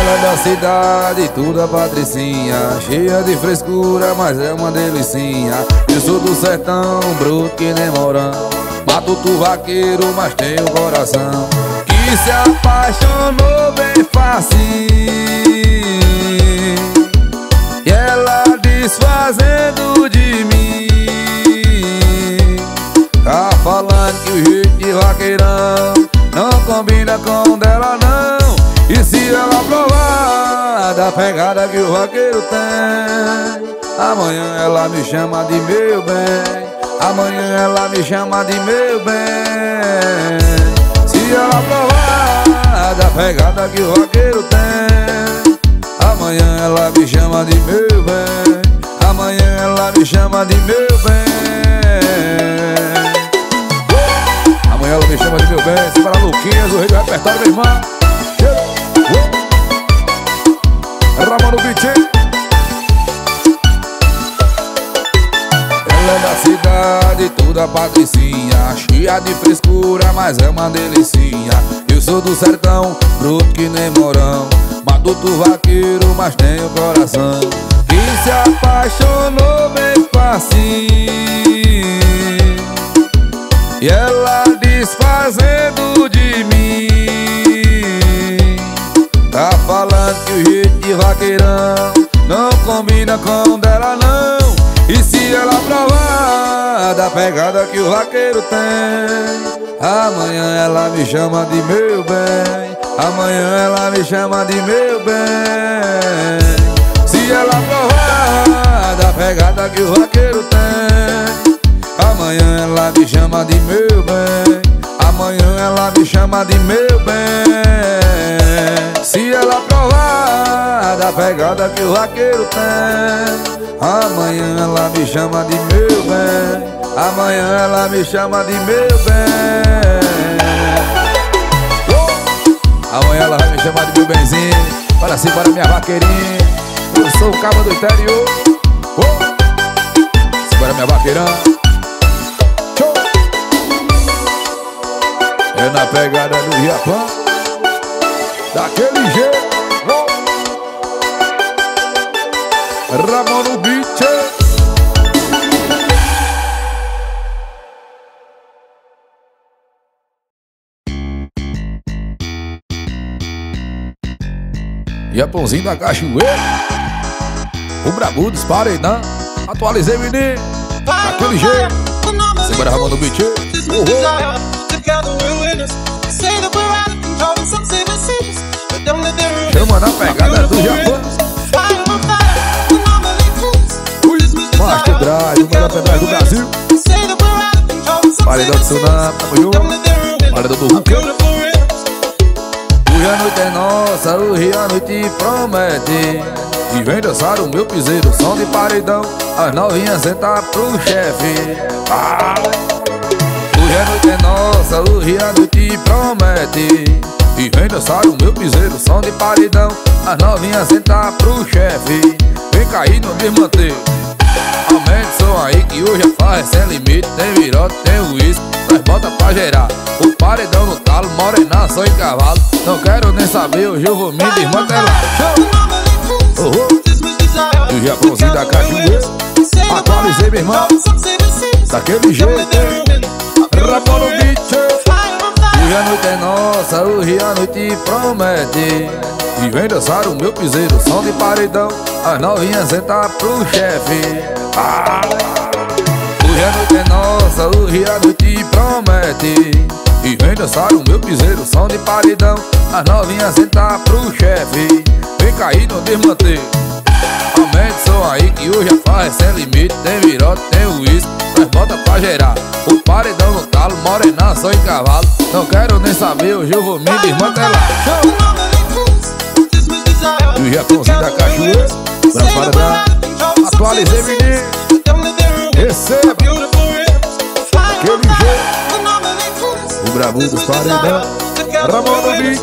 Ela é da cidade, toda patricinha, cheia de frescura, mas é uma delicinha. Eu sou do sertão, bruto que nem morão, matuto vaqueiro, mas tenho coração. Que se apaixonou bem fácil, e ela desfazendo de mim. Tá falando que o jeito de vaqueirão não combina com o dela não. E se ela provar da pegada que o vaqueiro tem, amanhã ela me chama de meu bem, amanhã ela me chama de meu bem. Se ela provar da pegada que o vaqueiro tem, amanhã ela me chama de meu bem, amanhã ela me chama de meu bem. Amanhã ela me chama de meu bem. Se para Luquinhas, o rei do repertório, meu irmão. Ramon no beat. Ela é da cidade, toda patricinha, cheia de frescura, mas é uma delicinha. Eu sou do sertão, bruto que nem morão, matuto vaqueiro, mas tenho coração. Que se apaixonou bem fácil, e ela desfazendo de mim. Tá falando que o jeito de vaqueirão não combina com o dela não. E se ela provar da pegada que o vaqueiro tem, amanhã ela me chama de meu bem, amanhã ela me chama de meu bem. Se ela provar da pegada que o vaqueiro tem, amanhã ela me chama de meu bem, amanhã ela me chama de meu bem. Se ela provar da pegada que o vaqueiro tem, amanhã ela me chama de meu bem, amanhã ela me chama de meu bem. Amanhã ela vai me chamar de meu benzinho. Para si, para minha vaqueirinha, eu sou o cabo do interior. Segura minha vaqueirão. É na pegada do Japão, daquele jeito. Ramon no beat. Japãozinho da cachoeira, o brabo dos paredão. Atualizei, menino, daquele jeito. Segura Ramon no beat. Chama na pegada do Japão. Master Drive, o melhor pendrive do Brasil. Paredão do Tsunami, tamo junto. Paredão do Hulk. Hoje a noite é nossa, hoje a noite promete. E vem dançar o meu piseiro, som de paredão. As novinhas sentar pro chefe. Hoje a noite é nossa, hoje a noite promete. E vem dançar o meu piseiro, som de paredão. As novinhas sentar pro chefe. Vem cair no desmanteio. Aumente o som aí que hoje a farra é sem limite. Tem virote, tem uísque, nós bota pra gerar. O paredão no talo, morena só em cavalo. Não quero nem saber, hoje eu vou me desmantelar. E o Japãozinho da cachoeira, atualizei, meu irmão, daquele jeito. Ramon no beat. Hoje a noite é nossa, hoje a noite promete. E vem dançar o meu piseiro, som de paredão. As novinhas sentar pro chefe. Hoje a noite é nossa, hoje a noite promete. E vem dançar o meu piseiro, som de paredão. As novinhas sentar pro chefe. Vem cair no desmanteio. Aumente o som aí que hoje a farra é sem limite. Tem virote, tem uísque, nós bota pra gerar. O paredão no talo, morena só em cavalo. Não quero nem saber, hoje eu vou me desmantelar. E o Japãozinho da cachoeira, branco paredão. Atualizei, menino. Receba daquele jeito. O brabo dos paredão. Ramon no beat.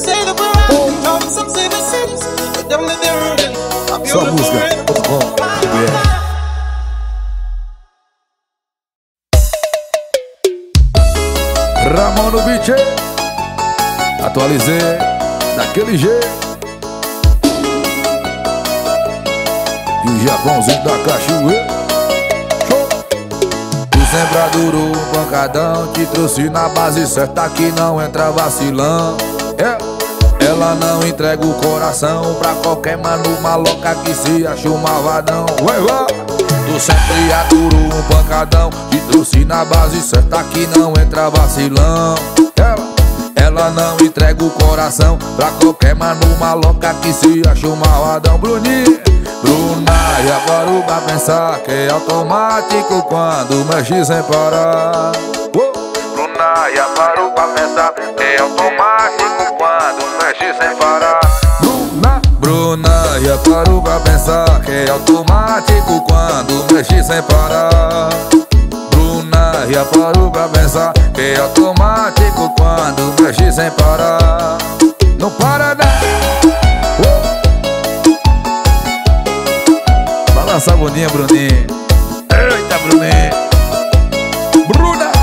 Só música.com. Ramon no beat. Atualizei daquele jeito. Japãozinho da cachoeira. Show! Tu sempre adorou um pancadão, te trouxe na base certa que não entra vacilão. Ela não entrega o coração pra qualquer mano maloca que se achou malvadão. Tu sempre adorou um pancadão, te trouxe na base certa que não entra vacilão. Ela não entrega o coração pra qualquer mano maloca que se achou malvadão. Bruna, já parou pra pensar que é automático quando mexe sem parar. Bruna, já parou pra pensar que é automático quando mexe sem parar. Bruna, já parou pra pensar que é automático quando mexe sem parar. Bruna, já parou pra pensar que é automático quando mexe sem parar. Não para não. Balança a boninha, Bruninho. Eita, Bruninho. Bruna.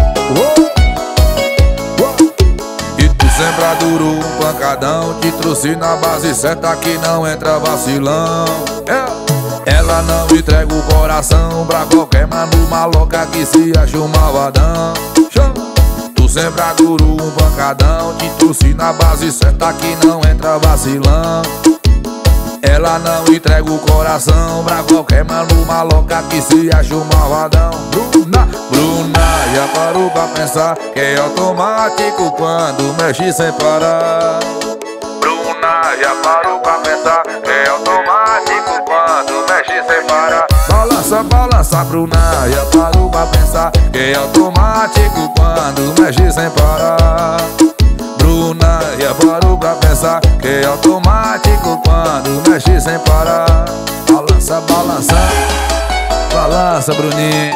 E tu sempre adorou um pancadão, te trouxe na base certa que não entra vacilão. Ela não entrega o coração pra qualquer mano maloca que se achou malvadão. Tu sempre adorou um pancadão, te trouxe na base certa que não entra vacilão. Ela não entrega o coração pra qualquer mano maloca que se achou malvadão. Bruna, já parou pra pensar que é automático quando mexe sem parar. Bruna, já parou pra pensar que é automático quando mexe sem parar. Balança, balança, Bruna, já parou pra pensar que é automático quando mexe sem parar. Bruna, já parou pra pensar que é automático quando mexe sem parar. Balança, balança, balança, Bruninho.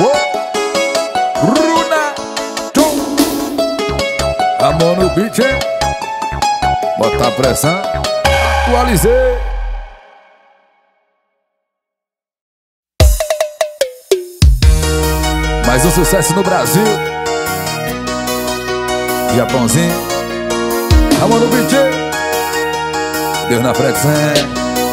Bruna, amor no beat, hein? Bota a pressão, atualizei. Mais um sucesso no Brasil. Japãozinho, amor no beat, Deus na frente.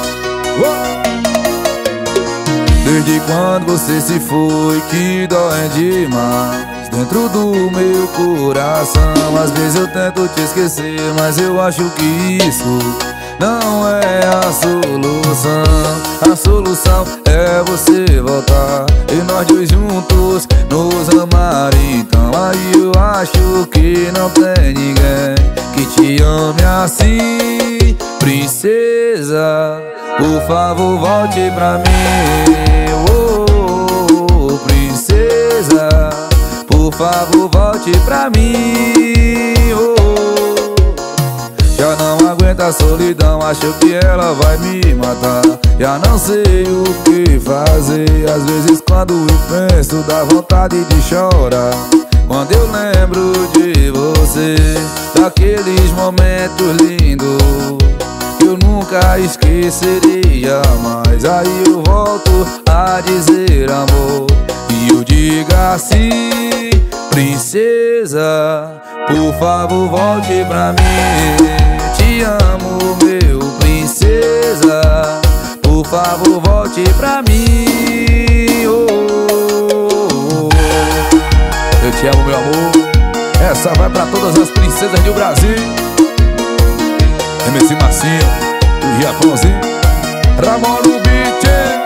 Desde quando você se foi que dói demais dentro do meu coração. Às vezes eu tento te esquecer, mas eu acho que isso não é a solução. A solução é você voltar e nós dois juntos nos amar. Então aí eu acho que não tem ninguém que te ame assim. Princesa, por favor volte pra mim. Oh, princesa, por favor volte pra mim. Oh, já não aguento a solidão, acho que ela vai me matar. Já não sei o que fazer. Às vezes quando eu penso dá vontade de chorar. Quando eu lembro de você, daqueles momentos lindos que eu nunca esqueceria. Mas aí eu volto a dizer amor, e eu digo assim: princesa, por favor volte pra mim. Te amo, meu princesa, por favor volte pra mim. Oh, eu te amo, meu amor. Essa vai pra todas as princesas do Brasil. MC Marcinho, o Japãozinho, Ramon no beat.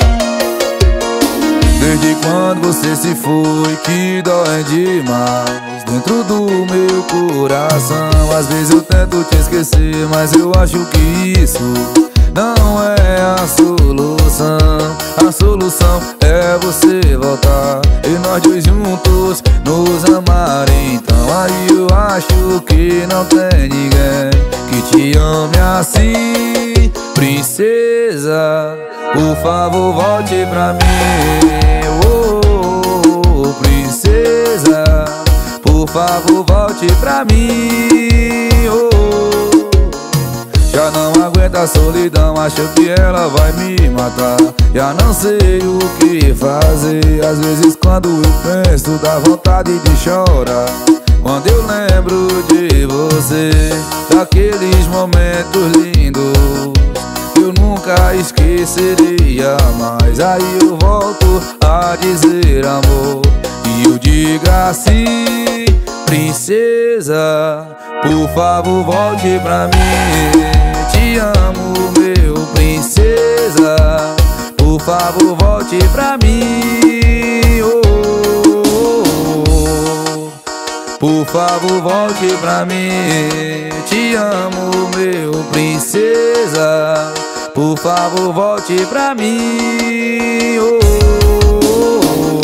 Desde quando você se foi que dói demais dentro do meu coração. Às vezes eu tento te esquecer, mas eu acho que isso não é a solução. A solução é você voltar e nós dois juntos nos amar. Então aí eu acho que não tem ninguém que te ame assim. Princesa, por favor volte pra mim. Oh, princesa, por favor volte pra mim. Oh, já não aguento a solidão, acho que ela vai me matar. Já não sei o que fazer. Às vezes quando eu penso dá vontade de chorar. Quando eu lembro de você, daqueles momentos lindos que eu nunca esqueceria mais. Aí eu volto a dizer amor, e eu digo assim: princesa, por favor volte pra mim. Te amo, meu princesa, por favor volte pra mim. Oh, oh, oh. Por favor volte pra mim. Te amo, meu princesa, por favor volte pra mim. Oh, oh, oh.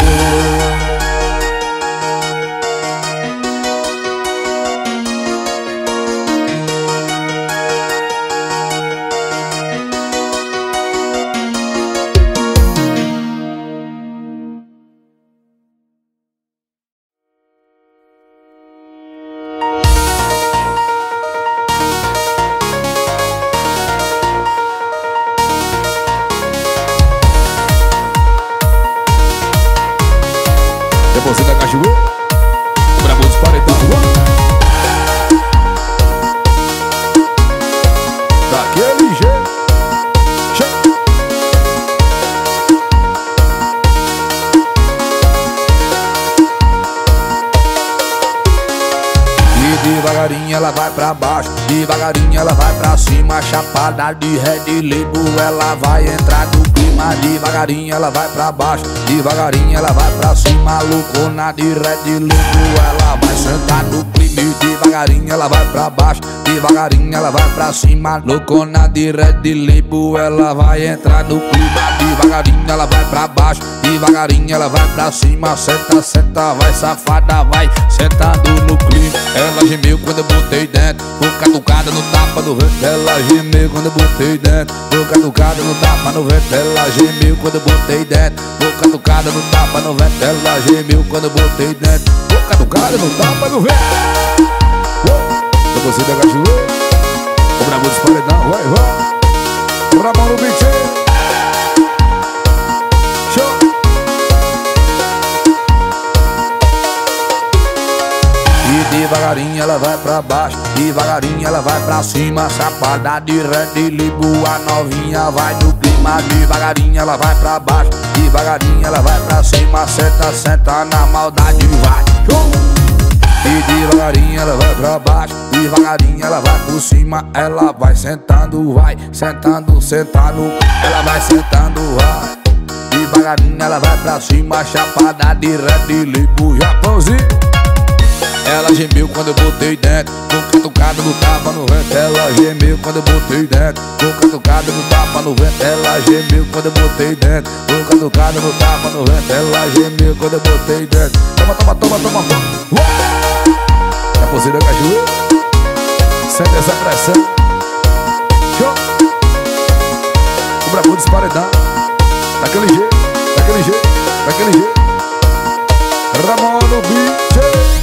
Você da cachoeira, o brabo dos paredão. Daquele jeito. E devagarinho ela vai pra baixo, devagarinho ela vai pra cima. Chapada de Red Label, ela vai entrar no clima. Devagarinho ela vai pra baixo, devagarinho ela vai pra cima. Loucona de Red Label, ela vai sentar no clima. Devagarinho ela vai pra baixo, devagarinho ela vai pra cima. Loucona de Red Label, ela vai entrar no clima. Devagarinho ela vai pra baixo, devagarinho ela vai pra cima. Senta, senta, vai safada, vai sentando no clima. Ela gemeu quando eu botei dentro, foi catucada no tapa no vento. Ela gemeu quando eu botei dentro, foi catucada no tapa no vento. Ela gemeu quando eu botei dentro, foi catucada no tapa no vento. Ela gemeu quando eu botei dentro, foi catucada no tapa no vento. Eu gostei da cachoeira, o brabo dos paredão, vai, vai. O brabo no beat, show. E devagarinho ela vai pra baixo, devagarinho ela vai pra cima. Chapada de Red Label, a novinha vai no clima. Devagarinho ela vai pra baixo, devagarinho ela vai pra cima. Senta, senta na maldade, vai, show. E devagarinho ela vai pra baixo, devagarinho ela vai por cima. Ela vai sentando, vai sentando, sentando. Ela vai sentando, vai. Devagarinho ela vai pra cima. Chapada de Red Label, Japãozinho. Ela gemeu quando eu botei dentro, com catucada no tapa no vento. Ela gemeu quando eu botei dentro, com catucada no tapa no vento. Ela gemeu quando eu botei dentro, com catucada no tapa no vento. Ela gemeu quando eu botei dentro. Toma, toma, toma, toma, toma. É possível da cachoeira, sente essa pressão. Show. O brabo dos paredão, daquele jeito, daquele jeito, daquele jeito. Ramon no beat.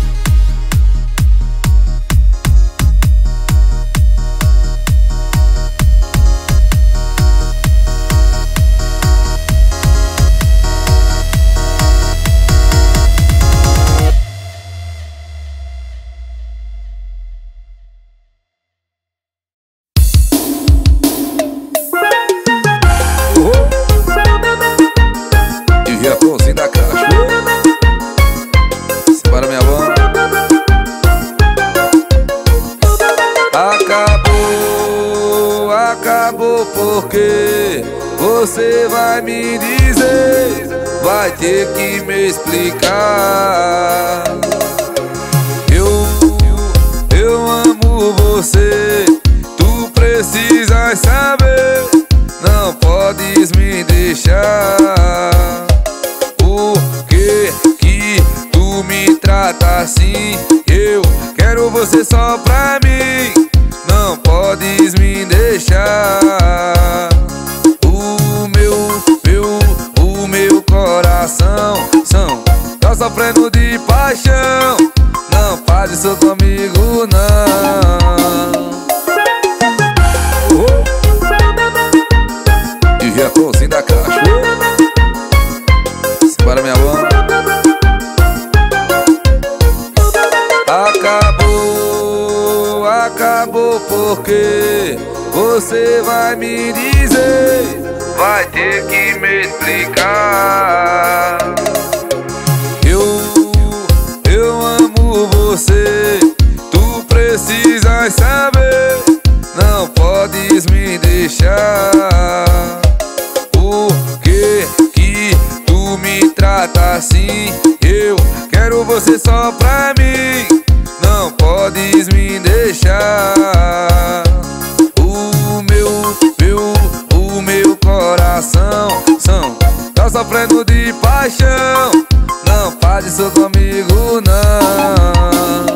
Acabou porque você vai me dizer, vai ter que me explicar. Eu amo você, tu precisas saber, não podes me deixar. Por que tu me trata assim? Eu quero você só pra mim, não podes me deixar. O meu coração tá sofrendo de paixão. Não faz isso comigo, não. E já tô assim da caixa. Separa minha mão. Acabou porque você vai me dizer, vai ter que me explicar. Eu amo você, tu precisas saber, não podes me deixar. Por que tu me trata assim? Eu quero você só pra mim, não podes me deixar. O meu coração tá sofrendo de paixão, não faz isso comigo não.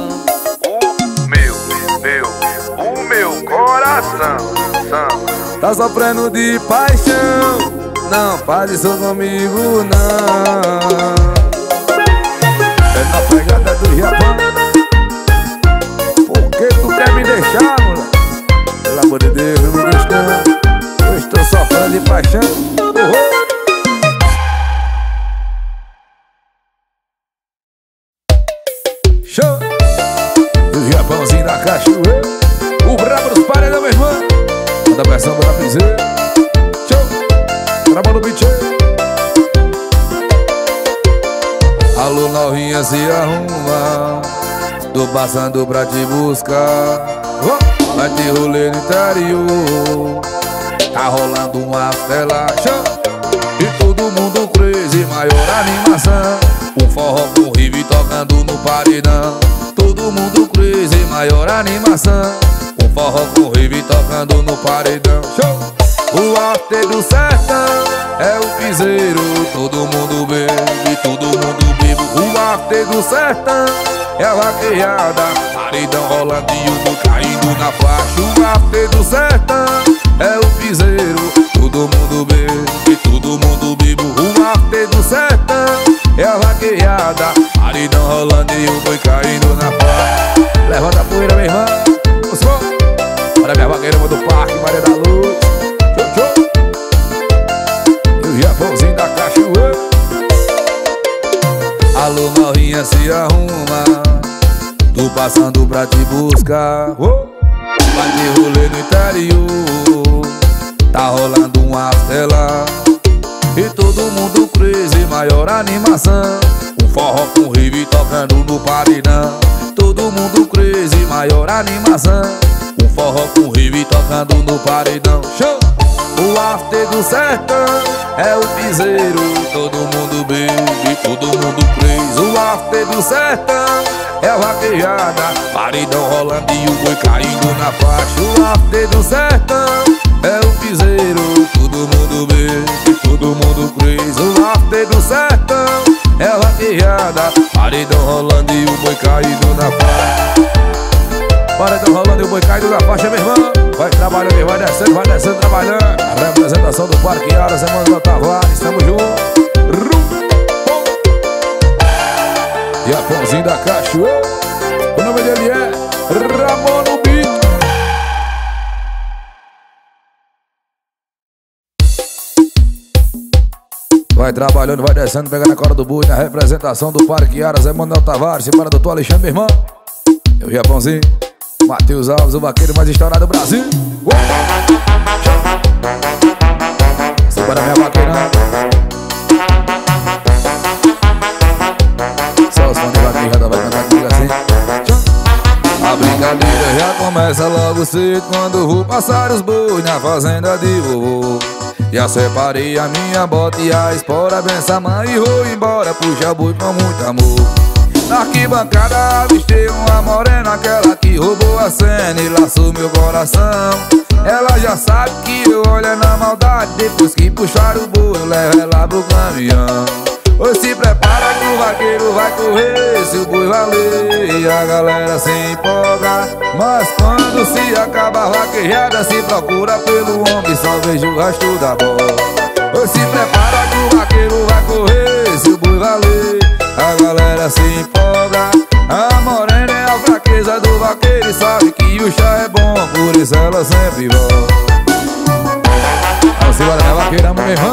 O meu coração tá sofrendo de paixão, não faz isso comigo não. É na pegada do Japão. Por que tu quer me deixar, moleque? Pelo amor de Deus, não me deixa não. Eu estou sofrendo de paixão. Show! O Japãozinho da cachoeira, o brabo dos paredão, meu irmão. Manda a versão do lapiseiro. Show! Brabo no beat. Alô, novinha, se arruma, tô passando pra te buscar. Vai ter rolê no interior, tá rolando uma fela. E todo mundo crazy, maior animação. Um forró com rive tocando no paredão. Todo mundo crazy, maior animação. Um forró com rive tocando no paredão. O after do sertão é o piseiro, todo mundo bebe, todo mundo bebe. O after do sertão é a vaquejada, paredão rolando e o boi caindo na faixa. O after do sertão é o piseiro, todo mundo bebe, todo mundo bebe. O after do sertão é a vaquejada, paredão rolando e o boi caindo na faixa. Levanta a poeira, meu irmão. Olha minha vaqueira do parque, Maria da Luz. E o Japãozinho da cachoeira. Alô, novinha, se arruma, tô passando pra te buscar. Vai ter rolê no interior, tá rolando uma tela. E todo mundo crazy, maior animação. Um forró com rive tocando no paredão. Todo mundo crazy, maior animação. Um forró com rive tocando no paredão. Show! O after do sertão é o piseiro, todo mundo bebe, todo mundo crazy. O after do sertão é a vaquejada, paredão rolando e o boi caindo na faixa. O after do sertão é o piseiro, todo mundo bebe, todo mundo crazy. O after do sertão é a vaquejada, paredão rolando e o boi caindo na faixa. Paredão rolando e o boi caindo na faixa, meu irmão. Vai trabalhando e vai descendo, trabalhando. A representação do Parque Aras, Emanuel Tavares, tamo junto. Japãozinho da cachoeira, o nome dele é Ramon no beat. Vai trabalhando, vai descendo, pegando a corda do boi. Na representação do Parque Aras, Emanuel Tavares, para doutor Alexandre, meu irmão. E o Japãozinho Matheus Alves, o vaqueiro mais estourado do Brasil. Simbora, minha vaqueirão. Só os fãs de vaqueiro já vai cantar comigo assim. A brincadeira já começa logo cedo, quando vou passar os bois na fazenda de vovô. Já separei a minha bota e a espora, benção mãe, e vou embora, puxa boi com muito amor. Na arquibancada avistei uma morena, aquela que roubou a cena e laçou meu coração. Ela já sabe que eu olho na maldade, depois que puxar o boi eu levo ela pro caminhão. Pois se prepara que o vaqueiro vai correr, se o boi valer e a galera se empolga. Mas quando se acaba a vaquejada, se procura pelo homem, só vejo o resto da bola. Pois se prepara que o vaqueiro vai correr, se o boi valer a galera se empolga. A morena é a fraqueza do vaqueiro e sabe que o chá é bom, por isso ela sempre volta. Vamos embora, minha vaqueira, meu irmão.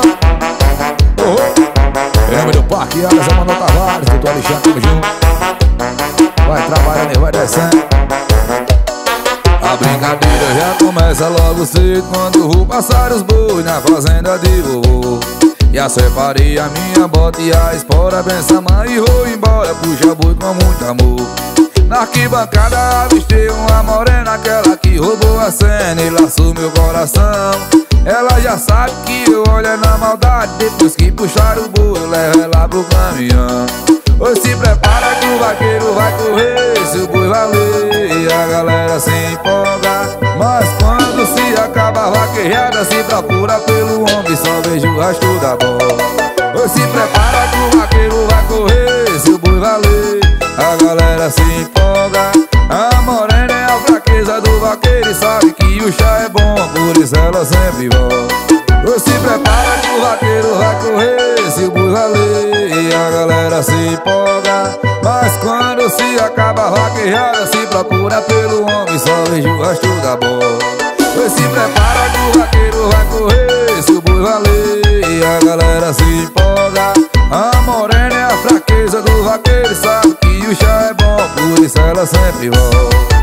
Em nome do Parque Aras, Emanuel Tavares, doutor Alexandre, tamo junto. Vai trabalhando e vai descendo. A brincadeira já começa logo cedo, quando vou passar os bois na fazenda de vovô. Já separei a minha bota e a espora, bença mãe, e vou embora, puxa boi com muito amor. Na arquibancada avistei uma morena, aquela que roubou a cena e laçou meu coração. Ela já sabe que eu olho na maldade, depois que puxar o boi eu levo ela pro caminhão. Hoje se prepara que o vaqueiro vai correr, se o boi valer, a galera se empolga. Mas quando se acaba a vaquejada, se procura pelo homem, só vejo o rastro da bola. Hoje se prepara que o vaqueiro vai correr, se o boi valer, a galera se empolga. A morena é a fraqueza do vaqueiro e sabe que o chá é bom, por isso ela sempre volta. Hoje se prepara que o vaqueiro vai correr, se o boi valer, a galera se empolga. Mas quando se acaba a vaquejada, se procura pelo homem, só vejo o rastro da bola. Hoje se prepara que o vaqueiro vai correr, se o boi valer, a galera se empolga. A morena é a fraqueza do vaqueiro, sabe que o chá é bom, por isso ela sempre volta.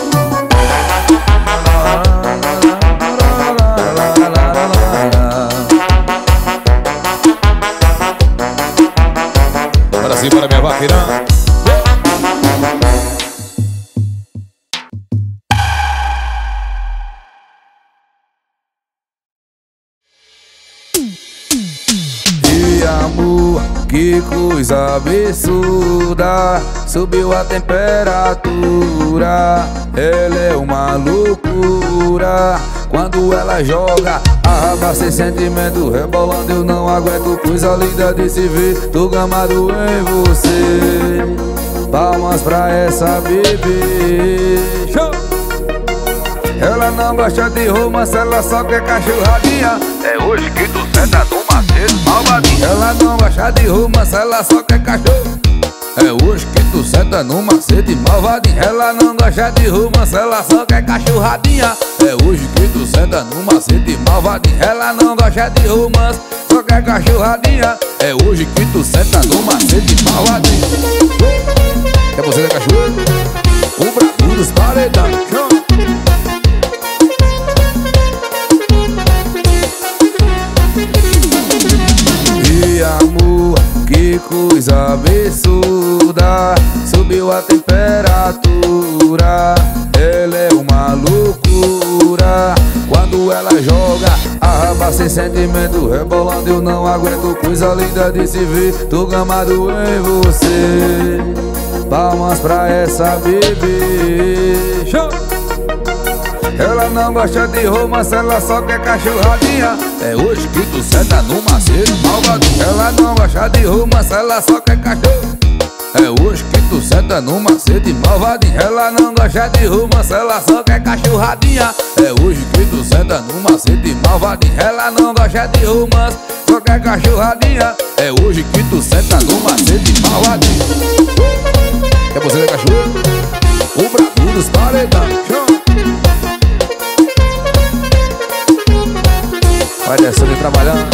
Bora sim, bora minha vaqueirã. Amor, que coisa absurda, subiu a temperatura. Ela é uma loucura, quando ela joga a raba sem sentimento, rebolando eu não aguento. Coisa linda de se ver, tô gamado em você. Palmas pra essa bebê. Show! Ela não gosta de romance, ela só quer cachorradinha. É hoje que tu senta no macete, malvadinha. Ela não gosta de romance, ela só quer cachorro. É hoje que tu senta no macete, malvadinha. Ela não gosta de romance, ela só quer cachorradinha. É hoje que tu senta no macete, malvadinha. Ela não gosta de romance, só quer cachorradinha. É hoje que tu senta no macete, malvadinha. É você da cachorro? O bravo dos paredões. Amor, que coisa absurda, subiu a temperatura. Ela é uma loucura, quando ela joga a raba sem sentimento, rebolando eu não aguento. Coisa linda de se ver, tô gamado em você. Palmas pra essa bebê. Show! Ela não gosta de romance, ela só quer cachorradinha. É hoje que tu senta no macete, malvadinha. Ela não gosta de romance, ela só quer cachorro. É hoje que tu senta no macete, malvadinha. Ela não gosta de romance, ela só quer cachorradinha. É hoje que tu senta no macete, malvadinha. Ela não gosta de romance, só quer cachorradinha. É hoje que tu senta no macete, malvadinha. É você da cachorro? O bravo dos paredões. Vai descendo e trabalhando.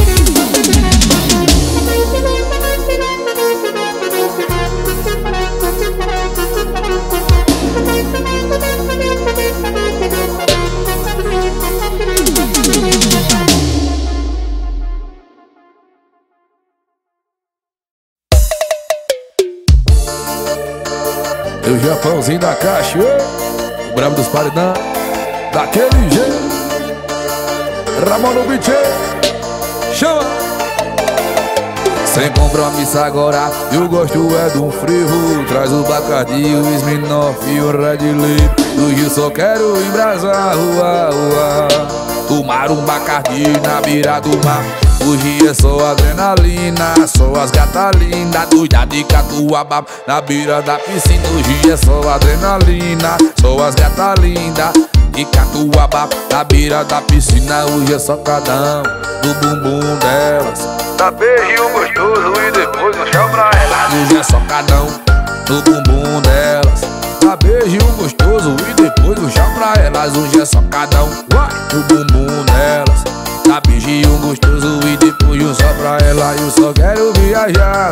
E o Japãozinho da caixa, o brabo dos paredão, daquele jeito. Ramon no beat, chama! Sem compromisso agora, e o gosto é de um frevo. Traz o Bacardi, o Smirnoff e o Red Lip. Do Gil só quero embrasar, tomar um Bacardi na beira do mar. Hoje é só adrenalina, só as gatas lindas, doida de catuaba na beira da piscina. Hoje é só adrenalina, só as gatas lindas de catuaba na beira da piscina. Hoje é só cadão do bumbum delas, dá beijinho gostoso e depois um chão pra elas. Hoje é só cadão do bumbum delas, dá beijinho gostoso e depois um chão pra elas. Hoje é só cadão do bumbum delas, dá beijinho gostoso e depois um só pra ela. Eu só quero viajar,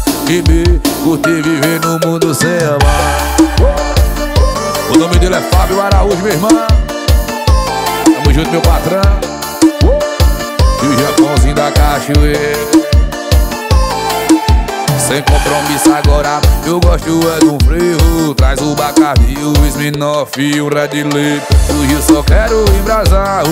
viver, curtir, viver no mundo sem amar. O nome dele é Fábio meu irmão. Tamo junto, meu patrão. E o Japãozinho da cachoeira. Sem compromisso agora, eu gosto é de um frevo. Traz o Bacardi, o Smirnoff e o Red Label. Do Rio só quero embrasar,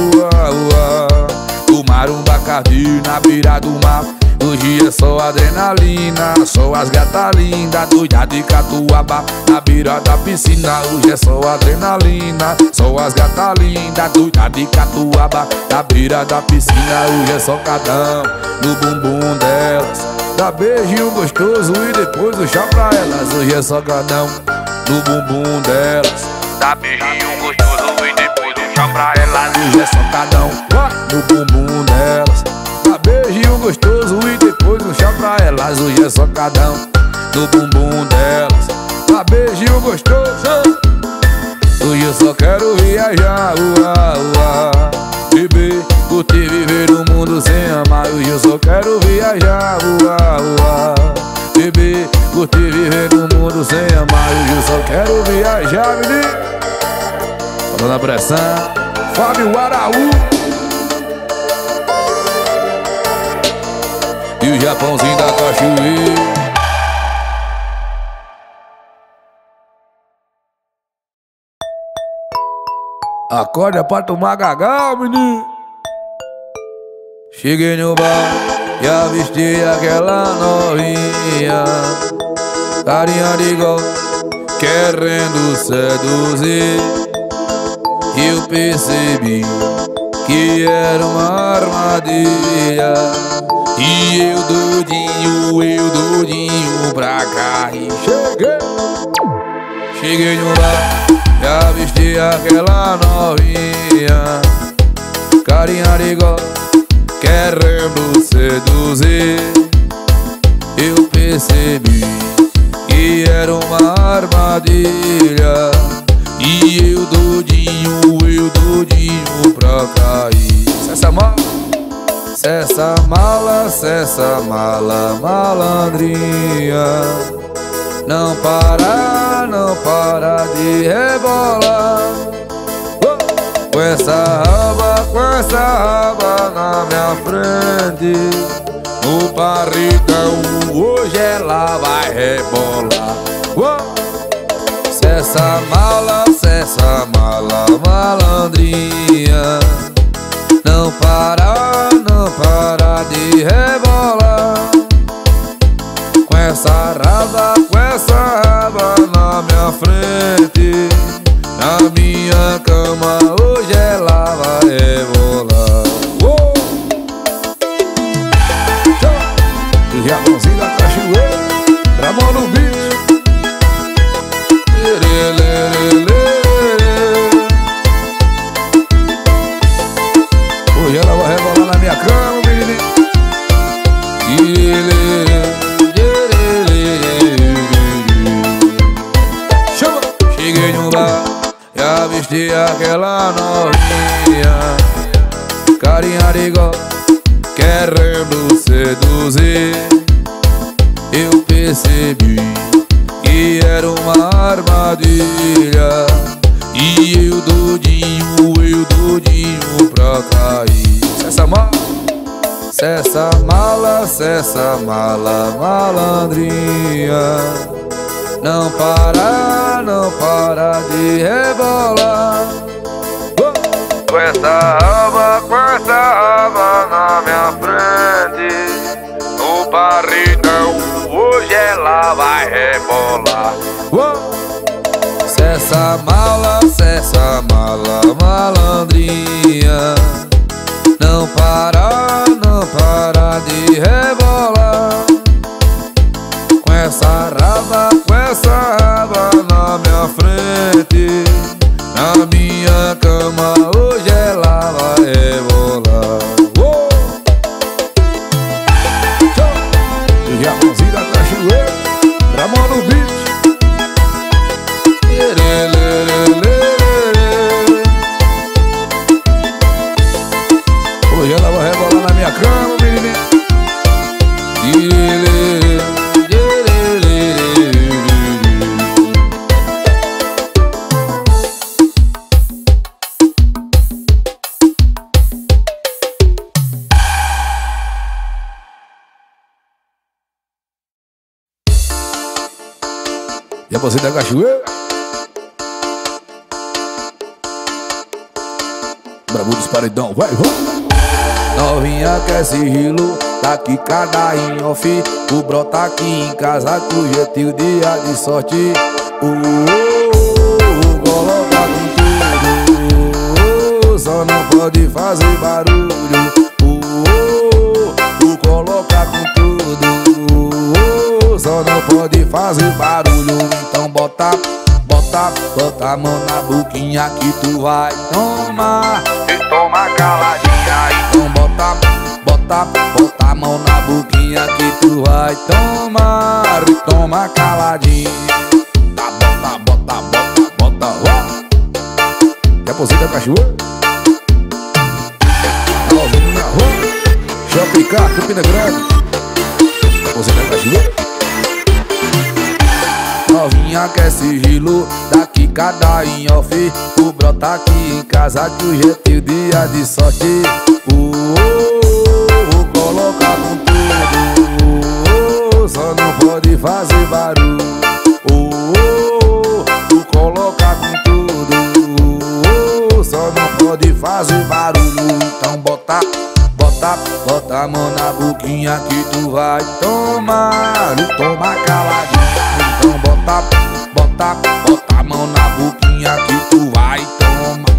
tomar um Bacardi na beira do mar. Hoje é só adrenalina, só as gatas lindas, doida de catuaba na beira da piscina. Hoje é só adrenalina, só as gatas lindas, doida de catuaba na beira da piscina. Hoje é só cadão no bumbum delas, dá beijinho gostoso e depois o chá pra elas. Hoje é só cadão no bumbum delas, dá beijinho gostoso e depois o chá pra elas. Hoje é só cadão no bumbum delas, dá beijinho gostoso e depois um chá pra elas. Hoje é só cadão no bumbum delas, dá beijinho gostoso. Hoje eu só quero viajar, beber, curtir, viver no mundo sem amar. Hoje eu só quero viajar, beber, curtir, viver no mundo sem amar. Hoje eu só quero viajar, menino. Falando a pressão, Fábio Araújo e o Japãozinho da cachoeira. Acorda pra tomar gagal, menino. Cheguei no bar e avistei aquela novinha, carinha de gol, querendo seduzir. Eu percebi que era uma armadilha, e eu doidinho pra cair. Cheguei no bar e avistei aquela novinha, carinha de gol, querendo seduzir. Eu percebi que era uma armadilha, e eu doidinho pra cair. Cessa mala, malandrinha, não para de rebolar. Com essa raba na minha frente, no barrigão hoje ela vai rebolar. Cessa mala, malandrinha, não para de rebolar. Com essa raba na minha frente, na minha cama hoje ela vai rebolar. O Japãozinho da cachoeira, Ramon no beat. Hoje ela vai rebolar na minha cama, menino. Cheguei no bar e avistei aquela novinha, carinha de gol, querendo seduzir. Eu percebi que era uma armadilha, e eu doidinho pra cair. Cessa mala, malandrinha, não para de rebolar. Com essa raba na minha frente, no barrigão hoje ela vai rebolar. Cessa mala, malandrinha, não para de rebolar. Com essa raba na minha frente, na minha cama hoje ela vai rebolar. O Japãozinho da cachoeira, Ramon no beat. E a você da cachoeira. Bravo dos paredão, vai, vai. Novinha quer sigilo, tá aqui cada em off. O brota aqui em casa com jeitinho dia de sorte. Coloca com tudo, só não pode fazer barulho. Coloca com tudo, só não pode fazer barulho. Então bota a mão na boquinha que tu vai tomar. E toma caladinha. Então bota a mão na boquinha que tu vai tomar. E toma caladinha. Bota, ó. Quer pousar da cachoeira? Novinha, ó. Shopping Car, Campina Grande. Quer pousar da cachoeira? Novinha quer sigilo, daqui cada em off. O brota aqui em casa que o jeitinho dia de sorte. Coloca com tudo, só não pode fazer barulho. Coloca com tudo, só não pode fazer barulho. Então bota a mão na boquinha que tu vai tomar. E toma caladinho. Então bota a mão na boquinha que tu vai toma.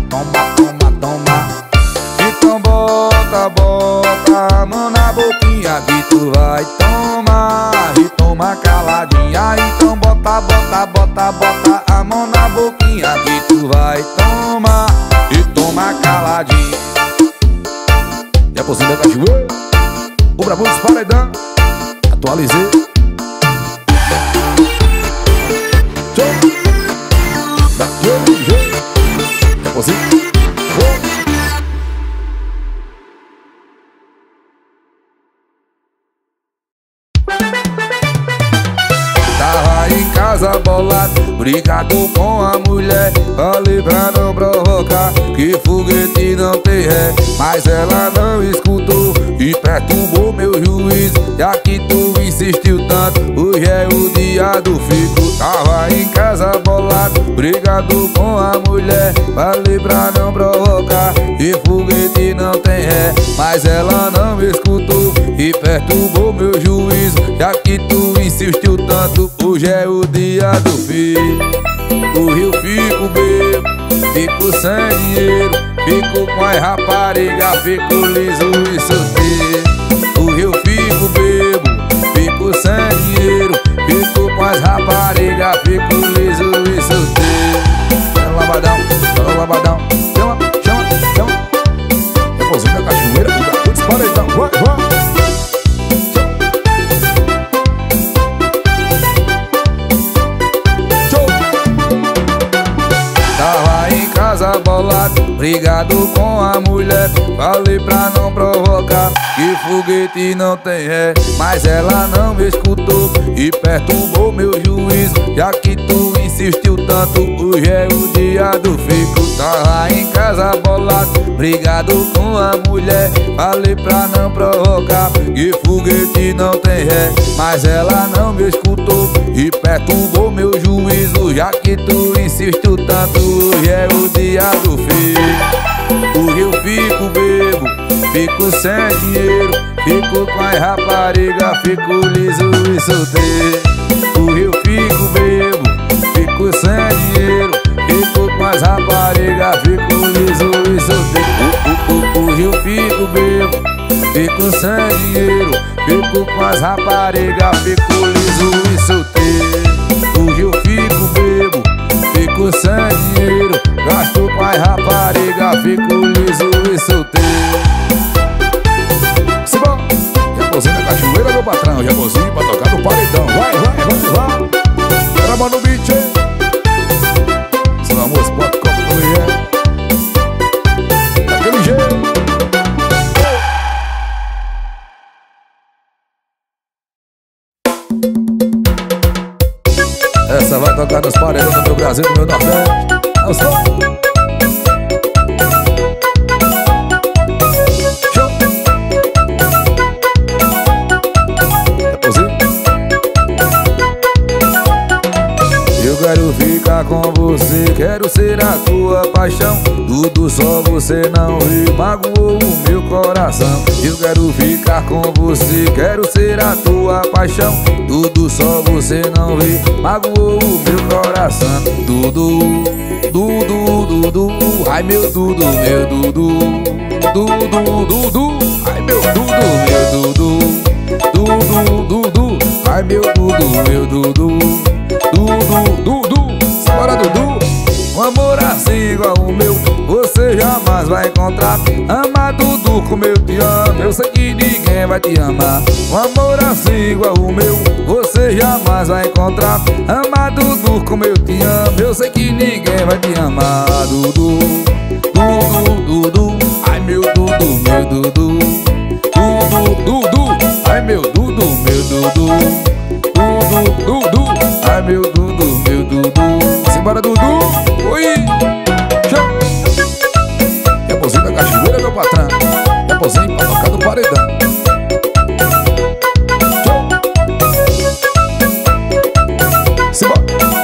Então bota a mão na boquinha que tu vai tomar. E toma caladinha. Então bota a mão na boquinha que tu vai tomar. E toma caladinha. E a pocinha da cachoeira, o brabo dos paredão, atualizei. Daquele jeito. E a pocinha. Tava em casa bolado, brigado com a mulher. Falei pra não provocar, que foguete não tem ré. Mas ela não escutou e perturbou meu juízo. Já que tu insistiu tanto, hoje é o dia do fico. Tava em casa bolado, brigado com a mulher. Falei pra não provocar, que foguete não tem ré. Mas ela não me escutou e perturbou meu juízo. Já que tu insistiu tanto, hoje é o dia do filho. O rio fico bebo, fico sem dinheiro. Fico com as raparigas, fico liso e solteiro. O rio fico bebo, fico sem dinheiro. Fico com as raparigas, fico liso e solteiro. Chama labadão, chama. Repousando da cachoeira, tudo disparadão, vai. Bolado, brigado com a mulher. Falei pra não provocar, que foguete não tem ré. Mas ela não me escutou e perturbou meu juízo. Já que tu insistiu tanto, hoje é o dia do fico. Tava em casa bolado, brigado com a mulher. Falei pra não provocar, que foguete não tem ré. Mas ela não me escutou e perturbou meu juízo. Já que tu insistiu tanto, hoje é o dia do filho. O rio fico bebo, fico sem dinheiro. Fico com as raparigas, fico liso e solteiro. O rio fico bebo, fico sem dinheiro. Fico com as raparigas, fico liso e solteiro. O rio fico bebo, fico sem dinheiro. Fico com as raparigas, fico liso e solteiro. O rio fico bebo, fico sem dinheiro. Gasto com as raparigas, fico liso e solteiro. Simão, Jabozinho na cachoeira, meu patrão. Jabozinho pra tocar no paredão. Vai. Trama no beat, hein? Seu amor, se bota copo no mulher. Daquele jeito. Essa vai tocar nos paredões do meu Brasil, do meu Nordeste. Eu sou. Show. ser a tua paixão. Tudo só você não vê, magoou o meu coração. Eu quero ficar com você, quero ser a tua paixão. Tudo só você não vê, magoou o meu coração. Dudu, Dudu, Dudu, ai meu Dudu, meu Dudu. Dudu, Dudu, ai meu Dudu, meu Dudu. Dudu, Dudu, ai meu Dudu, meu Dudu. Dudu, Dudu, bora Dudu. Um amor assim igual o meu você jamais vai encontrar. Ama Dudu como eu te amo, eu sei que ninguém vai te amar. Um amor assim igual o meu você jamais vai encontrar. Ama Dudu como eu te amo, eu sei que ninguém vai te amar. Dudu, Dudu, Dudu, ai meu Dudu, meu Dudu. Dudu, Dudu, ai meu Dudu, meu Dudu. Dudu, Dudu, ai meu Dudu, meu Dudu. Simbora Dudu, oi. É pozinho da cachoeira, meu patrão. É pozinho pra tocar do paredão. Simbora.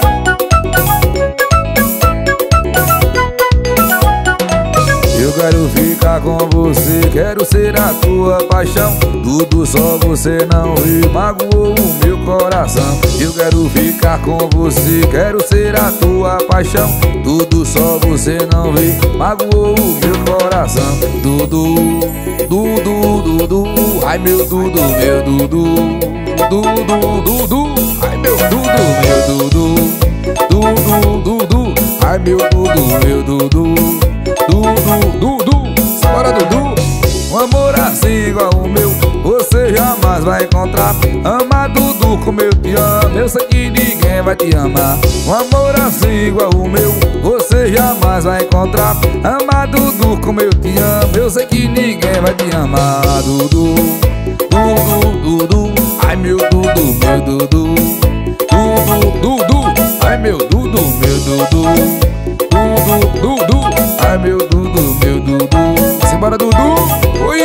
Eu quero ficar com você, quero ser a tua paixão. Tudo só você não vê, magoou o meu coração. Eu quero ficar com você, quero ser a tua paixão. Tudo só você não vê, magoou o meu coração. Dudu, Dudu, Dudu, ai meu Dudu, meu Dudu. Dudu, Dudu, ai meu Dudu, meu Dudu. Dudu, Dudu, ai meu Dudu, meu Dudu. Dudu, Dudu, bora Dudu. Um amor assim igual o meu você jamais vai encontrar. Ama Dudu como eu te amo, eu sei que ninguém vai te amar. Um amor assim igual o meu você jamais vai encontrar. Ama Dudu como eu te amo, eu sei que ninguém vai te amar. Dudu, Dudu, Dudu, ai meu Dudu, meu Dudu. Dudu, Dudu, ai meu Dudu, meu Dudu. Dudu, Dudu, ai meu Dudu, meu Dudu. Simbora Dudu, oi.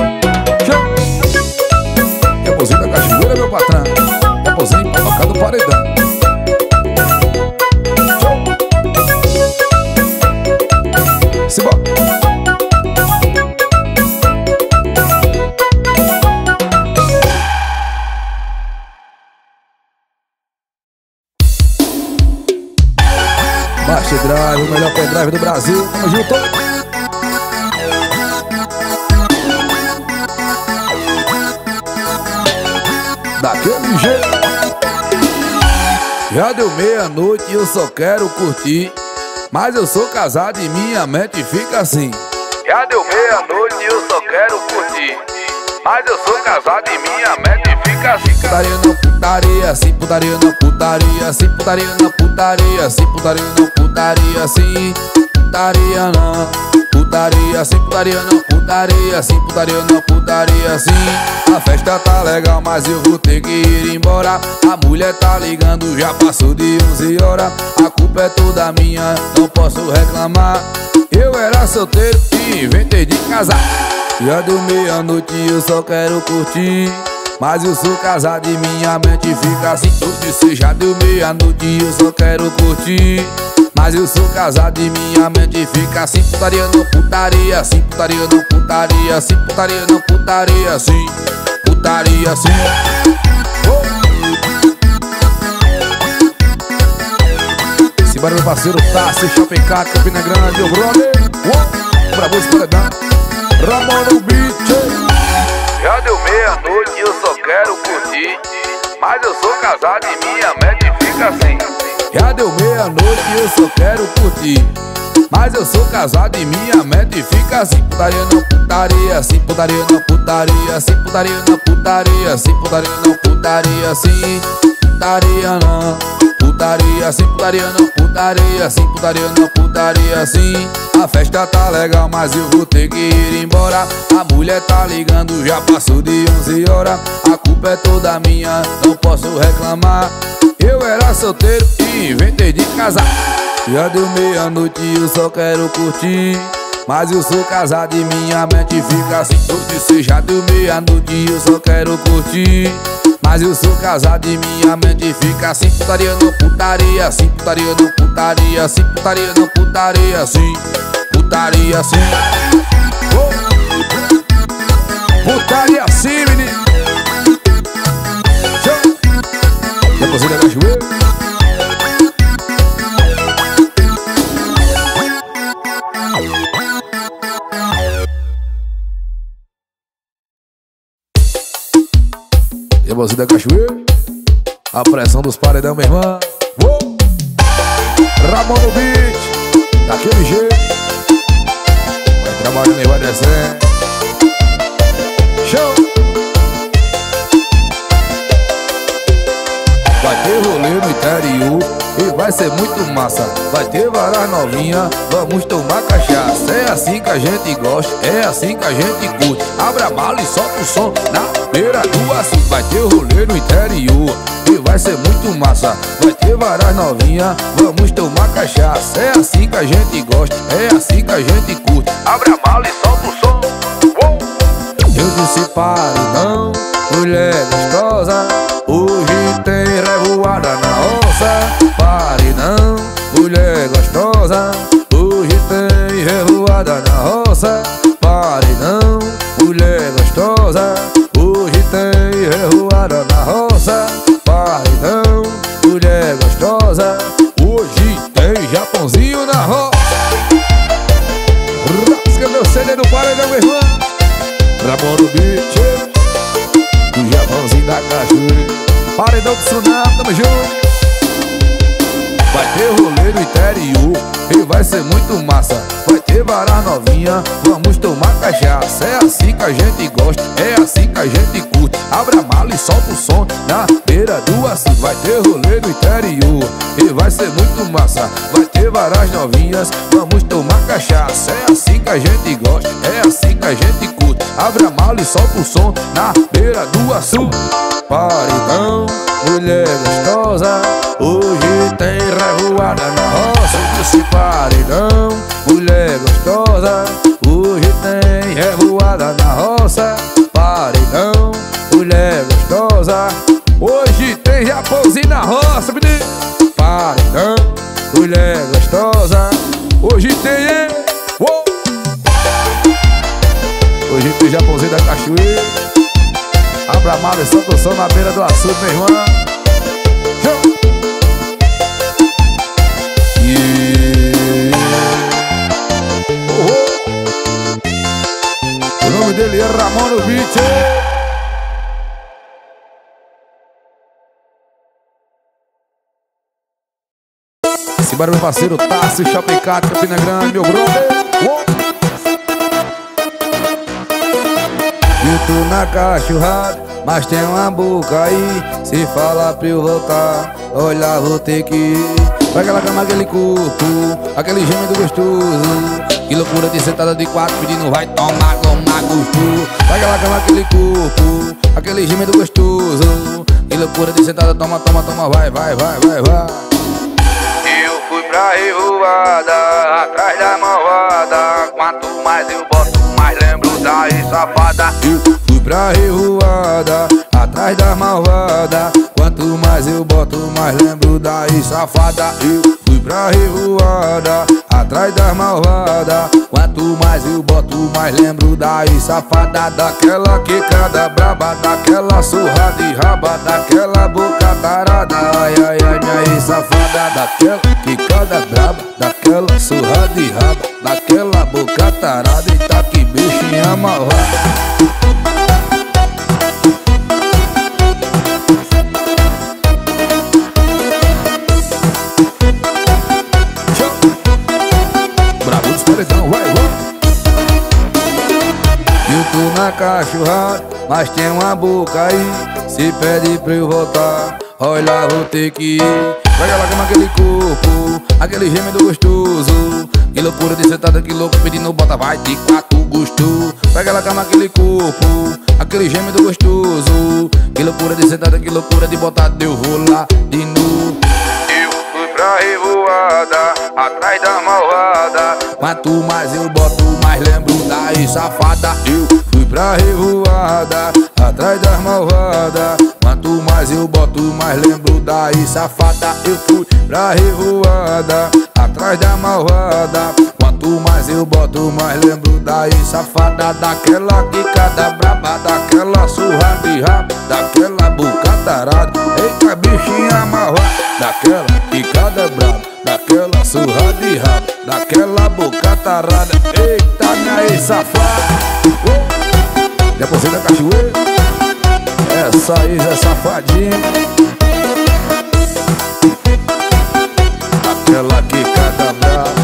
É pozinho da cachoeira, meu patrão. É pozinho pra tocar do paredão. Simbora. Baixa Drive, o melhor pendrive do Brasil. Tamo junto. Daquele jeito. Já deu meia-noite e eu só quero curtir, mas eu sou casado e minha mente fica assim. Já deu meia-noite e eu só quero curtir, mas eu sou casado e minha mente fica assim. Putaria não putaria, assim putaria não putaria, assim putaria não putaria, assim putaria não putaria, assim putaria não putaria, assim putaria não putaria, assim putaria não putaria, assim. A festa tá legal, mas eu vou ter que ir embora. A mulher tá ligando, já passou de 11 horas. A culpa é toda minha, não posso reclamar. Eu era solteiro e inventei de casar. Já deu meia-noite e eu só quero curtir, mas eu sou casado e minha mente fica assim. Eu disse já deu meia-noite e eu só quero curtir, mas eu sou casado e minha mente fica assim. Putaria não putaria, assim putaria não putaria, assim putaria não putaria, assim putaria assim. Simbora meu parceiro Tassi, Chapecá, Campina Grande, ô brother. Pra você paredão, Ramon no beat. Já deu meia-noite e eu só quero curtir, mas eu sou casado e minha mente fica assim. Já deu meia-noite e eu só quero curtir, mas eu sou casado e minha mente fica assim. Putaria não putaria, assim putaria não putaria, assim putaria não putaria, assim putaria não putaria, assim putaria não putaria, assim putaria não putaria, assim putaria não putaria, assim. A festa tá legal, mas eu vou ter que ir embora. A mulher tá ligando, já passou de 11 horas. A culpa é toda minha, não posso reclamar. Eu era solteiro e inventei de casar. Já deu meia-noite e eu só quero curtir, mas eu sou casado e minha mente fica assim. Eu disse já deu meia-noite e eu só quero curtir, Mas eu sou casado e minha mente fica assim. Putaria não putaria, assim. Putaria não putaria, assim. Putaria não putaria, assim. Putaria assim. Putaria assim, menino. Depois da cachoeira. Depois da cachoeira. A pressão dos paredão, meu irmão. Ramon no beat. Daquele jeito. Vai trabalhando e vai descendo. Show! Vai ter rolê no interior e vai ser muito massa. Vai ter varas novinha, vamos tomar cachaça. É assim que a gente gosta, é assim que a gente curte. Abra a mala e solta o som na beira do açude. Vai ter rolê no interior e vai ser muito massa. Vai ter varas novinha, vamos tomar cachaça. É assim que a gente gosta, é assim que a gente curte. Abra a mala e solta o som. Eu disse pare não, mulher gostosa. Hoje tem revoada na roça. Pare não, mulher gostosa. Hoje tem revoada na roça. Pare não, mulher gostosa. Hoje tem revoada na roça. Pare não, mulher gostosa. Hoje tem Japãozinho na roça. Rasga meu CD do paredão, meu irmão. Ramon no beat, o Japãozinho da cachoeira. Paredão do Tsunami, tamo junto. Vai ter rolê no interior e vai ser muito massa. Vai ter varas novinha, vamos tomar cachaça. É assim que a gente gosta, é assim que a gente curte. Abra a mala e solta o som na beira do açude. Vai ter rolê no interior e vai ser muito massa. Vai ter varas novinhas, vamos tomar cachaça. É assim que a gente gosta, é assim que a gente curte. Abra a mala e solta o som na beira do açude. Paredão, mulher gostosa. Hoje tem revoada na roça. Eu disse paredão, mulher gostosa. Hoje tem revoada na roça. Paredão, mulher gostosa. Hoje tem Japãozinho na roça, menino. Paredão, mulher gostosa. Hoje tem hoje tem Japãozinho da cachoeira. Abra a mala e solta o som na beira do açude, meu irmão. O nome dele é Ramon no beat. Esse barulho, meu parceiro Tássio, Chapecato, Campina Grande, meu brother. Eu tô na cachorrada, mas tem uma boca aí. Se falar pra eu voltar, olha, vou ter que ir. Vai aquela cama, aquele corpo, aquele gêmeo gostoso. Que loucura de sentada de quatro pedindo vai tomar gostoso. Vai aquela cama, aquele corpo, aquele gêmeo gostoso. Que loucura de sentada, toma, vai. Eu fui pra revoada, atrás da malvada. Quanto mais eu boto, mais lembro daí, safada. Eu fui pra revoada, atrás da malvada. Quanto mais eu boto, mais lembro daí, safada. Eu fui pra revoada, atrás da malvada. Quanto mais eu boto, mais lembro daí, safada. Daquela quicada braba, daquela surra de raba, daquela boca tarada. Ai, minha safada. Daquela quicada braba, daquela surra de raba, daquela boca tarada. E tá que bichinha malvada. Eu tô na cachorrada, mas tem uma boca aí. Se pede pra eu voltar, olha, vou ter que ir. Vai aquela cama, aquele corpo, aquele gêmeo gostoso. Que loucura de sentada, que louco pedindo bota, vai de quatro gosto. Vai aquela cama, aquele corpo, aquele gêmeo gostoso. Que loucura de sentada, que loucura de botar, eu vou lá de novo. Eu fui pra revoada, atrás da malvada. Quanto mais eu boto, mais lembro daí, safada. Eu fui pra revoada, atrás das malvadas. Quanto mais eu boto, mais lembro daí, safada. Eu fui pra revoada, atrás da malvada. Quanto mais eu boto, mais lembro daí, safada. Daquela quicada braba, daquela surra de rabo, daquela bocatarada. Eita, bichinha malvada, daquela quicada braba, daquela surra de rabo, daquela bocatarada. Eita, minha ex-safada. Depois da cachoeira, essa aí é safadinha. Aquela quicada braba.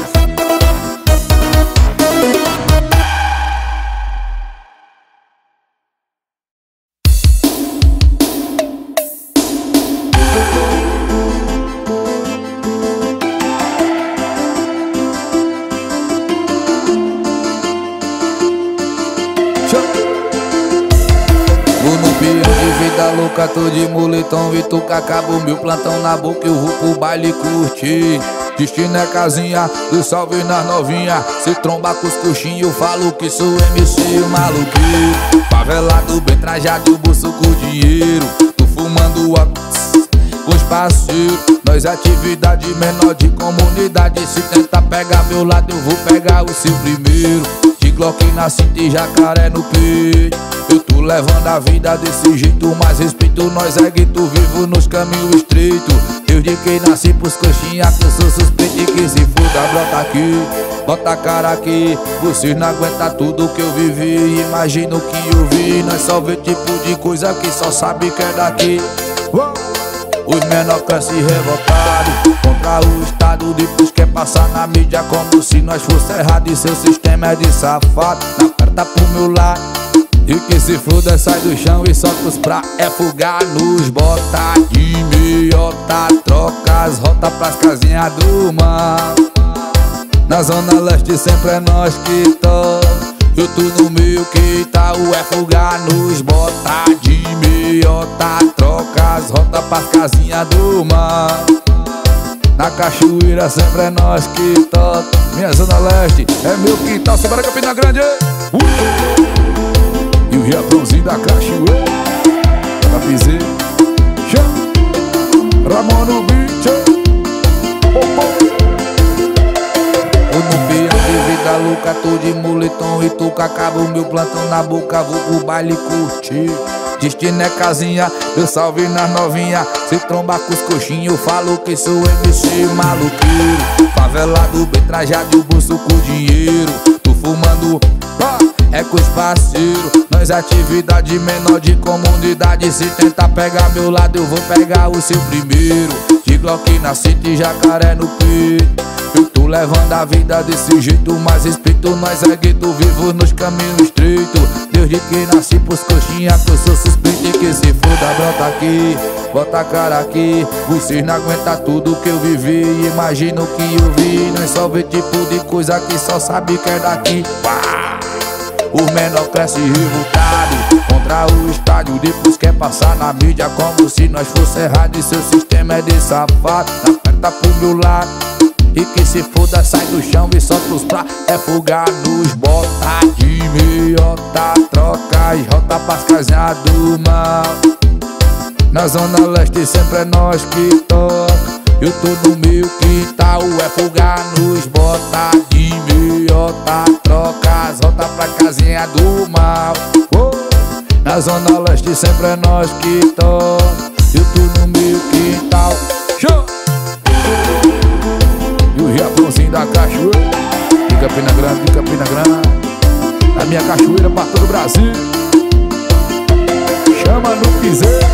Vida louca, tô de moletom, Vituca, acabo meu plantão na boca, eu vou pro baile curtir. Destino é casinha, do salve nas novinha. Se tromba com os coxinhos, eu falo que sou MC o maluqueiro. Favelado, bem trajado, bolso com dinheiro. Tô fumando com os parceiros. Nós atividade menor de comunidade. Se tentar pegar meu lado, eu vou pegar o seu primeiro. De Glock na cinta e jacaré no peito. Eu tô levando a vida desse jeito, mas respeito nós é gueto, vivo nos caminhos estreitos. Desde que nasci pros coxinha, que eu sou suspeito e que se foda, brota aqui, bota a cara aqui. Vocês não aguentam tudo que eu vivi, imagina o que eu vi. Nós só vê tipo de coisa que só sabe que é daqui. Os menor crescem revoltados contra o Estado, depois quer passar na mídia como se nós fosse errado. E seu sistema é de safado, na perna pro meu lado. E que se foda, sai do chão e solta os pra fugar nos bota de meiota, troca as rotas pras casinhas do mal. Na zona leste sempre é nós que toca. Eu tô no meio que tá o fugar nos bota de meiota, troca as rotas pras casinhas do mal. Na cachoeira sempre é nós que toca. Minha zona leste é meu quintal, Semana Campina Grande. E o Riachãozinho da cachoeira, Tapizê, Ramon no beat. Eu não vi a vida louca, tô de moletom e tô com acabo meu plantão na boca, vou pro baile curtir. Destino é casinha, eu salve nas novinha. Se tromba com os coxinhos, eu falo que sou MC maluqueiro. Favelado, bem trajado, o bolso com dinheiro. Tô fumando, é com os parceiros. Nós atividade menor de comunidade. Se tentar pegar meu lado, eu vou pegar o seu primeiro. De Glock na cinta e jacaré no peito. Eu tô levando a vida desse jeito, mas respeito nós é gueto, vivo nos caminhos estreitos. Desde que nasci pros coxinha, que eu sou suspeito e que se foda, brota aqui, bota a cara aqui. Vocês não aguentam tudo que eu vivi, imagina o que eu vi. Nós só vê tipo de coisa que só sabe que é daqui. Os menor crescem revoltados contra o estádio, depois quer passar na mídia como se nós fosse errado. E seu sistema é de safado, na perna pro meu lado. E que se foda, sai do chão e solta os pra fugar nos bota de meiota, troca as rotas pras casinhas do mal. Na zona leste sempre é nós que toca. Eu tô no meio quintal, fugar nos bota de meiota, troca as rotas pra casinha do mal. Na zona leste sempre é nós que toca. Eu tô no meio quintal. Show! E o Riachãozinho da cachoeira, de Campina Grande, de Campina Grande. A minha cachoeira pra todo o Brasil. Chama no piseiro.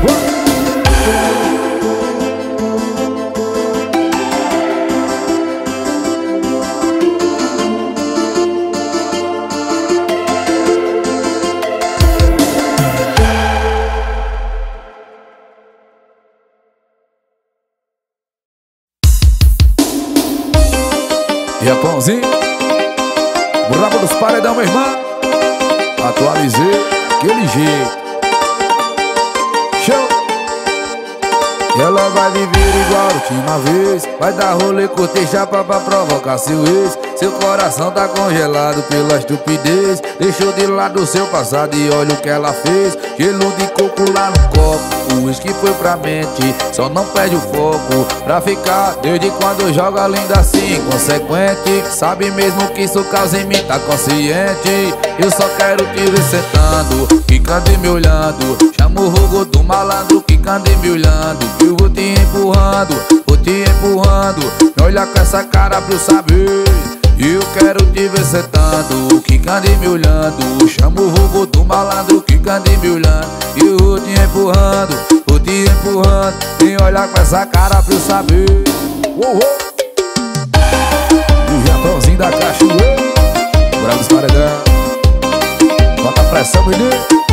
Riachãozinho, brabo dos paredão, meu irmão. Atualizei aquele jeito. Show! E ela vai viver igual a última vez. Vai dar rolê, cortejar pra provocar seu ex. Seu coração tá congelado pela estupidez. Deixou de lado seu passado e olha o que ela fez. Gelo de coco lá no copo, o uísque foi pra mente. Só não perde o foco pra ficar. Desde quando joga linda assim, inconsequente. Sabe mesmo que isso causa em mim, tá consciente. Eu só quero te ver sentando, quicando e me olhando. Chama o fogo do malandro, quicando e me olhando. Que eu vou te empurrando, vou te empurrando. Me olha com essa cara pra eu saber. Eu quero te ver sentando, quicando e me olhando. Chama o fogo do malandro, quicando e me olhando. Eu vou te empurrando, vou te empurrando. Me olha com essa cara pra eu saber. O Japãozinho da cachoeira, Bravo dos Paredão. Bota a pressão, menino.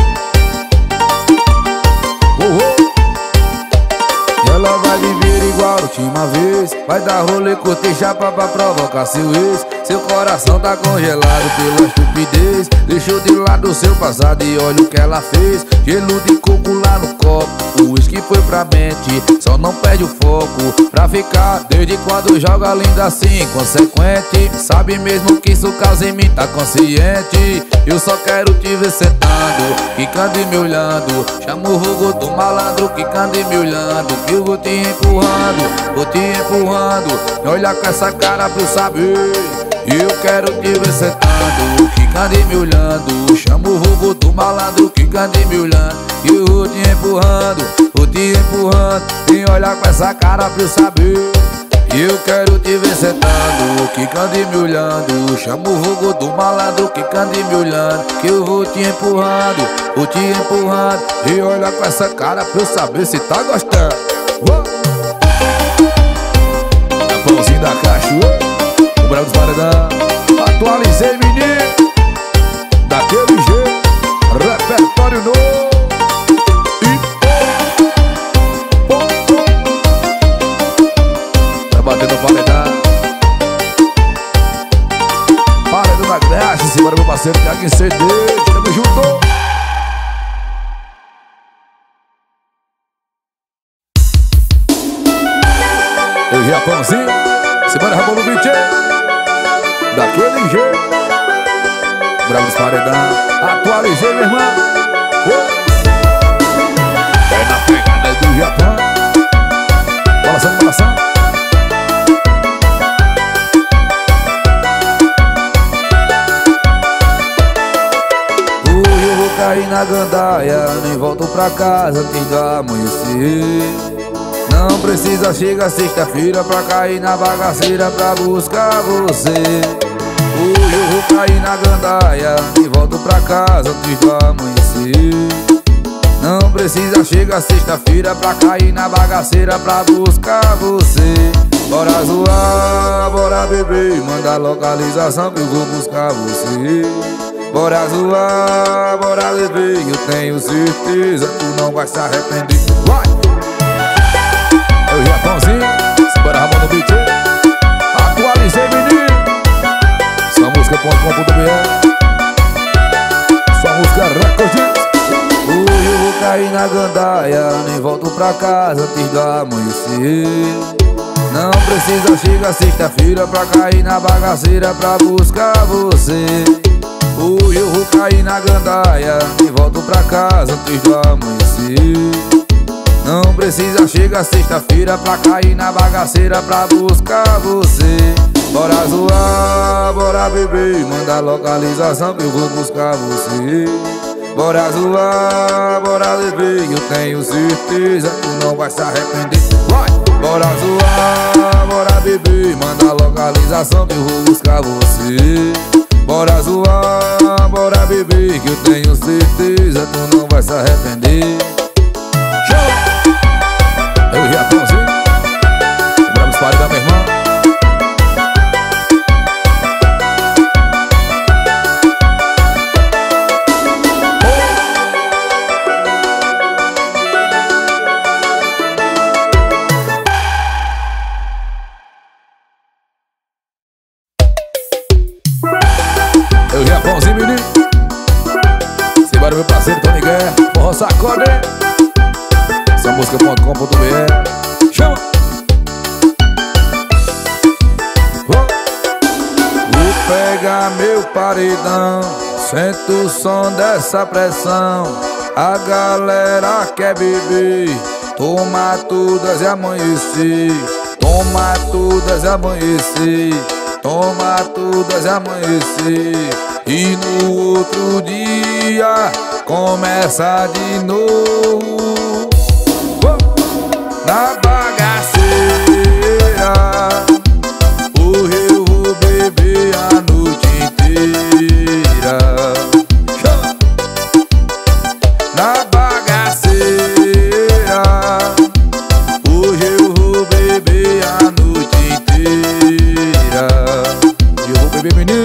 Ela vai viver igual a última vez. Vai dar rolê, curtir chapa pra provocar seu ex. Seu coração tá congelado pela estupidez. Deixou de lado seu passado e olha o que ela fez. Gelo de coco lá no copo, o uísque foi pra mente. Só não perde o foco pra ficar. Desde quando joga linda assim, inconsequente. Sabe mesmo que isso causa em mim, tá consciente. Eu só quero te ver sentando, quicando e me olhando. Chama o fogo do malandro, quicando e me olhando. Que eu vou te empurrando, vou te empurrando. Me olha com essa cara pra eu saber. Eu quero te ver sentando, quicando e me olhando. Chama o fogo do malandro, quicando e me olhando. Que eu vou te empurrando, vou te empurrando. Me olha com essa cara pra eu saber. Eu quero te ver sentando, quicando e me olhando. Chama o fogo do malandro, quicando e me olhando. Que eu vou te empurrando, vou te empurrando. E olha com essa cara pra eu saber se tá gostando. Japãozinho da cachoeira, o Bravo dos Paredão. Atualizei, menino, daquele jeito, repertório novo. Batendo paredão, paredão da graça. Simbora, meu parceiro, que aqui em CD. Tamo junto. Eu Japãozinho, simbora, Ramon no beat. Daquele jeito, Bravo dos Paredão. Atualizei, meu irmão. É na pegada do Japão. Balançando, balançando. Caí na gandaia, nem volto pra casa antes do amanhecer. Não precisa chegar sexta-feira pra cair na bagaceira pra buscar você. Hoje eu vou cair na gandaia, nem volto pra casa antes do amanhecer. Não precisa chegar sexta-feira pra cair na bagaceira pra buscar você. Bora zoar, bora beber, manda a localização que eu vou buscar você. Bora zoar, bora beber, eu tenho certeza tu não vai se arrepender. Vai! É o Japãozinho, simbora, Ramon no beat. Atualizei, menino. Sua música.com.br, sua música recorde. Hoje eu vou cair na gandaia, nem volto pra casa antes do amanhecer. Não precisa chegar sexta-feira pra cair na bagaceira pra buscar você. Hoje eu vou cair na gandaia e volto pra casa antes do amanhecer. Não precisa chegar sexta-feira pra cair na bagaceira pra buscar você. Bora zoar, bora beber, manda a localização que eu vou buscar você. Bora zoar, bora beber, eu tenho certeza tu não vai se arrepender. Vai! Bora zoar, bora beber, manda a localização que eu vou buscar você. Bora zoar, bora beber, que eu tenho certeza tu não vai se arrepender. Show! Eu e Japãozinho, Bravo dos Paredão, meu irmão. Eu Japãozinho, menino. Simbora, meu parceiro Tony Guerra, forró sacode. Essa música.com.br. Chama! pega meu paredão, senta o som dessa pressão. A galera quer beber, toma todas e amanhecer. Toma todas e amanhecer, toma todas e amanhecer. E no outro dia começa de novo. Na bagaceira, hoje eu vou beber a noite inteira. Na bagaceira, hoje eu vou beber a noite inteira. E eu vou beber, menino.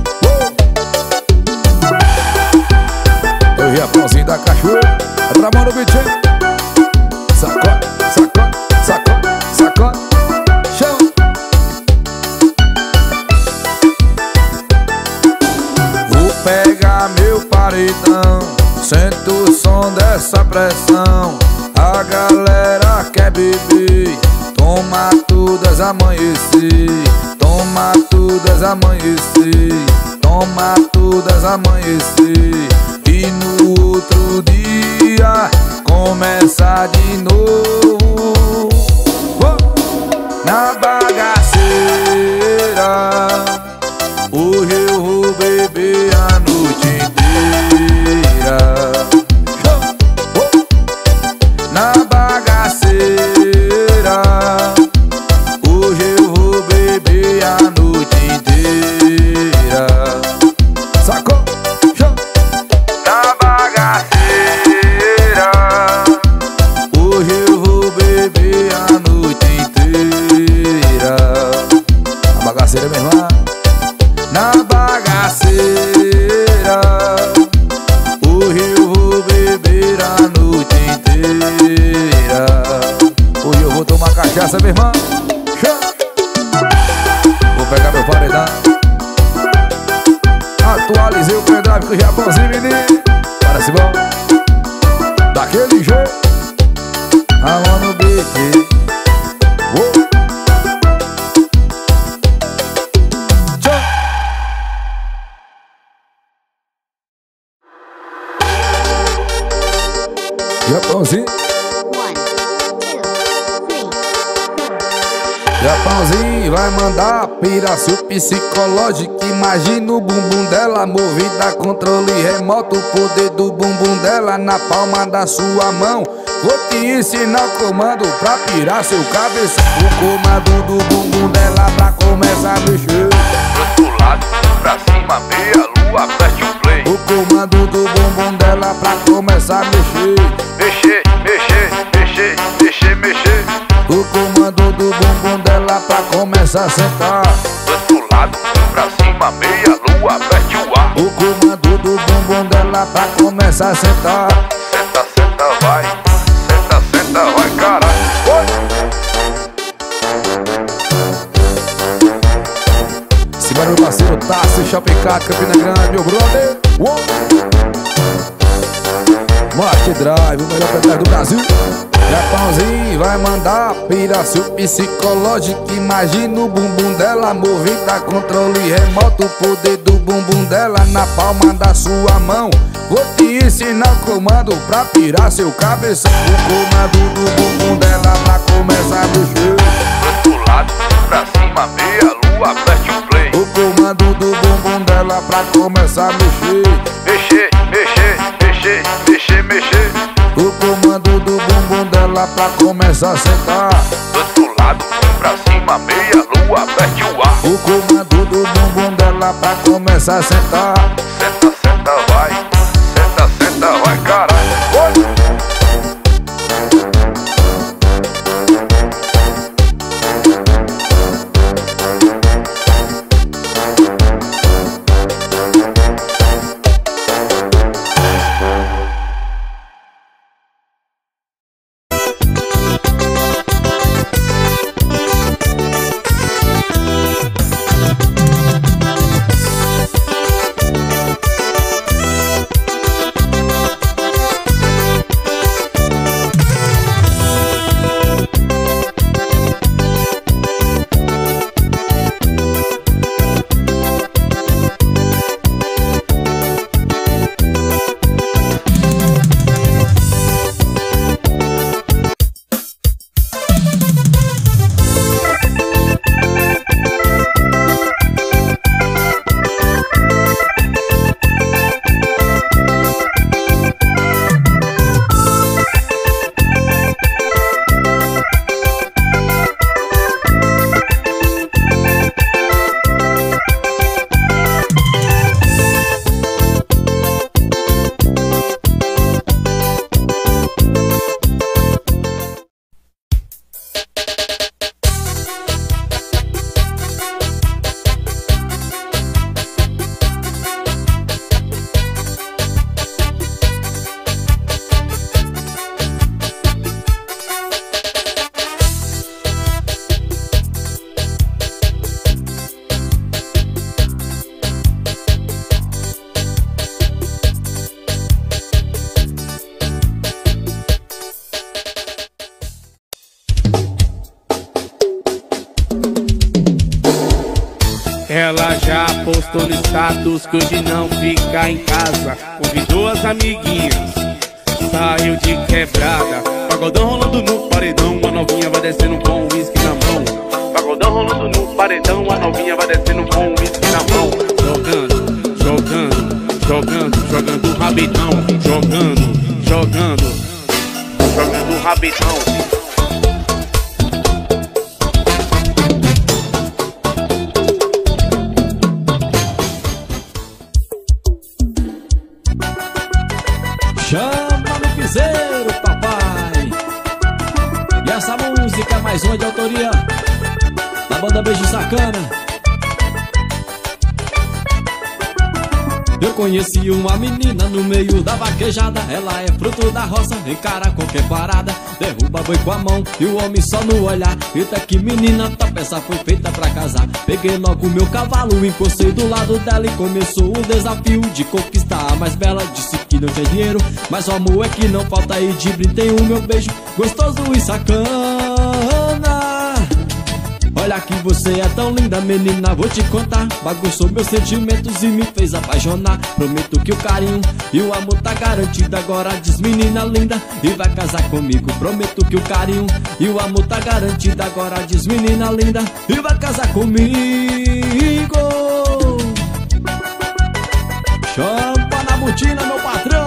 Eu vi a pãozinha da cachoeira. É pra mão no beat, hein? Sacode, sacode, sacode, sacode. Chama. Vou pegar meu paredão, sento o som dessa pressão. A galera quer beber, toma todas amanhecer. Toma todas amanhecer, toma todas amanhecer. E no outro dia começa de novo. Na bagaceira, hoje eu vou beber a noite inteira. Na bagaceira, hoje eu vou beber a noite inteira. Sacou? Na bagaceira, hoje eu vou beber a noite inteira. Na bagaceira, minha irmã. Na bagaceira, hoje eu vou beber a noite inteira. Hoje eu vou tomar cachaça, minha irmã. Vou pegar meu paredão. Atualizei o pendrive com o Japãozinho, menino. Parece bom. Daquele jeito. A mão no beat. Japãozinho. Japãozinho vai mandar pira seu psicológico. Imagina o bumbum dela movido a controle remoto. O poder do bumbum dela na palma da sua mão. Vou te ensinar o comando pra pirar seu cabeça. O comando do bumbum dela pra começar a mexer. Pro lado, pra cima, meia lua, aperte o play. O comando do bumbum dela pra começar a mexer. Mexer, mexer, mexer, mexer, mexer. O comando do bumbum dela pra começar a sentar. Pro lado, pra cima, meia lua, aperte o ar. O comando do bumbum dela pra começar a sentar. Senta, senta, vai. Senta, senta, vai, caralho. Simbora, meu parceiro Tassi, Shopping Cat, Campina Grande, meu brother. Marte Drive, o melhor pendrive do Brasil. Japãozinho vai mandar pira seu psicológico. Imagina o bumbum dela movido a controle remoto. O poder do bumbum dela na palma da sua mão. Vou te ensinar o comando pra pirar seu cabeção. O comando do bumbum dela pra começar a mexer. Pro lado, pra cima, meia lua, aperte o play. O comando do bumbum dela pra começar a mexer. Mexer, mexer, mexer, mexer, mexer. O comando do bumbum dela pra começar a sentar. Do outro lado, pra cima, meia lua, aperte o ar. O comando do bumbum dela pra começar a sentar. Senta, senta, vai. Senta, senta, vai, caralho. Já postou no status que hoje não fica em casa. Convidou as amiguinhas, saiu de quebrada. Pagodão rolando no paredão, a novinha vai descendo com o uísque na mão. Pagodão rolando no paredão, a novinha vai descendo com o uísque na mão. Jogando, jogando, jogando, jogando rabidão. Jogando, jogando, jogando rabidão. Chama no piseiro, papai. E essa música é mais uma de autoria da banda Beijo Sacana. Eu conheci uma menina no meio da vaquejada. Ela é fruto da roça, encara qualquer parada. Derruba boi com a mão e o homem só no olhar. Eita que menina, tua peça foi feita pra casar. Peguei logo meu cavalo, encostei do lado dela e começou o desafio de conquistar a mais bela. Disse que não tinha dinheiro, mas o amor é que não falta. E de brinde o meu beijo gostoso e sacana. Olha que você é tão linda, menina, vou te contar. Bagunçou meus sentimentos e me fez apaixonar. Prometo que o carinho e o amor tá garantido. Agora diz, menina linda, e vai casar comigo. Prometo que o carinho e o amor tá garantido. Agora diz, menina linda, e vai casar comigo. Champa na botina, meu patrão.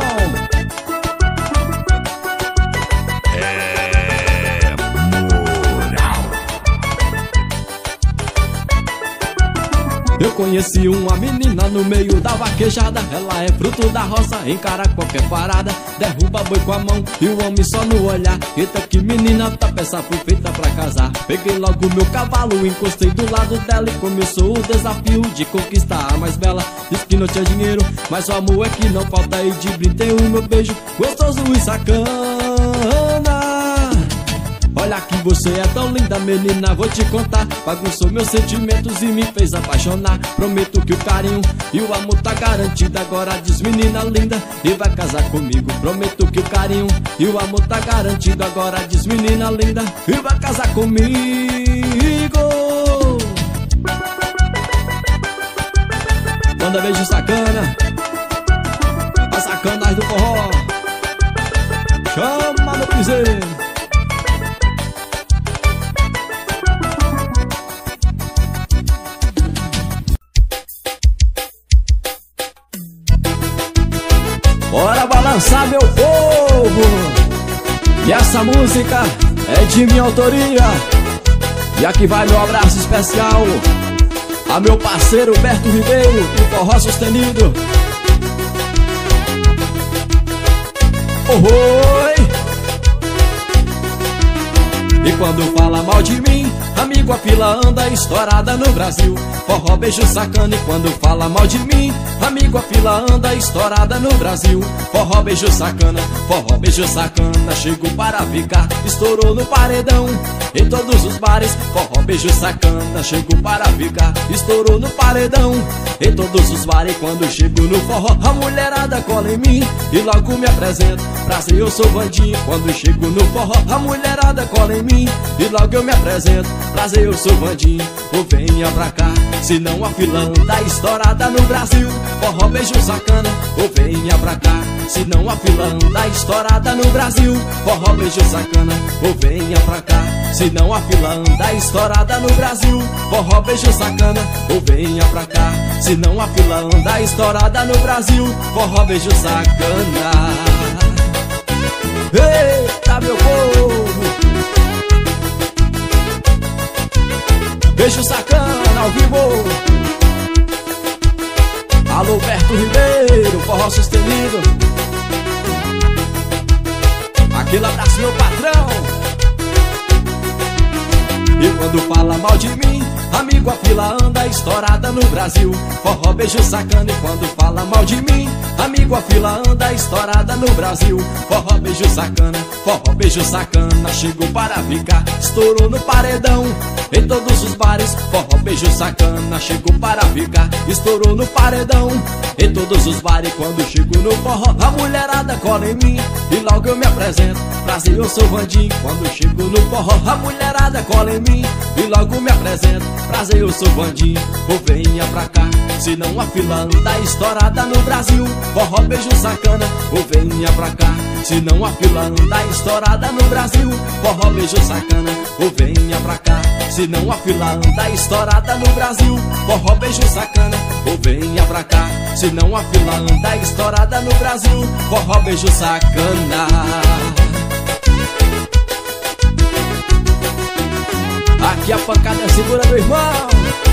Eu conheci uma menina no meio da vaquejada. Ela é fruto da roça, encara qualquer parada. Derruba boi com a mão e o homem só no olhar. Eita que menina, tua peça foi feita pra casar. Peguei logo meu cavalo, encostei do lado dela e começou o desafio de conquistar a mais bela. Disse que não tinha dinheiro, mas o amor é que não falta. E de brinde o meu beijo gostoso e sacana. Olha que você é tão linda, menina, vou te contar. Bagunçou meus sentimentos e me fez apaixonar. Prometo que o carinho e o amor tá garantido. Agora diz, menina linda, e vai casar comigo. Prometo que o carinho e o amor tá garantido. Agora diz, menina linda, e vai casar comigo. Manda beijo sacana, a sacanagem do forró. Chama no piseiro. Bora balançar, meu povo! E essa música é de minha autoria. E aqui vai meu abraço especial a meu parceiro Berto Ribeiro, do Forró Sustenido. Oi! E quando fala mal de mim, amigo, a fila anda estourada no Brasil. Forró Beijo Sacana. E quando fala mal de mim, amigo, a fila anda estourada no Brasil. Forró Beijo Sacana, forró Beijo Sacana. Chegou para ficar, estourou no paredão em todos os bares. Forró Beijo Sacana, chegou para ficar, estourou no paredão em todos os bares. Quando chego no forró, a mulherada cola em mim e logo me apresento. Prazer, eu sou Vandinho. Quando chego no forró, a mulherada cola em mim e logo eu me apresento. Prazer, eu sou Vandinho. Ou venha pra cá, senão a fila anda estourada no Brasil. Forró Beijo Sacana. Ou venha pra cá, senão a fila anda estourada no Brasil. Forró Beijo Sacana. Ou venha pra cá, senão a fila anda estourada no Brasil. Forró Beijo Sacana. Ou venha pra cá, senão a fila anda estourada no Brasil. Forró Beijo Sacana. Eita, meu povo! Beijo Sacana ao vivo. Alô, Berto Ribeiro, Forró Sustenido. Aquele abraço, meu patrão. E quando fala mal de mim, amigo, a fila anda estourada no Brasil. Forró Beijo Sacana. E quando fala mal de mim, amigo, a fila anda estourada no Brasil. Forró Beijo Sacana, forró Beijo Sacana. Chegou para ficar, estourou no paredão em todos os bares. Forró Beijo Sacana. Chegou para ficar, estourou no paredão em todos os bares. Quando chego no forró, a mulherada cola em mim e logo eu me apresento. Prazer, eu sou Vandinho. Quando chego no forró, a mulherada cola em mim e logo me apresento. prazer, eu sou Vandim, ou venha pra cá. Se não a fila anda estourada no Brasil, forró, beijo, sacana, ou venha pra cá. Se não a fila anda estourada no Brasil, forró, beijo, sacana, ou venha pra cá. Se não a fila anda estourada no Brasil, forró, beijo, sacana, ou venha pra cá. Se não a fila anda estourada no Brasil, forró, beijo, sacana. Aqui a pancada é segura, meu irmão.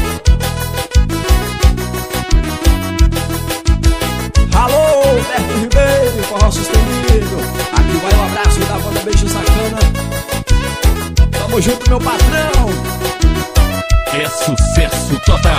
Alô, Berto Ribeiro, forró sustenido. Aqui vai o abraço da banda Beijo Sacana. Tamo junto, meu patrão. É sucesso total.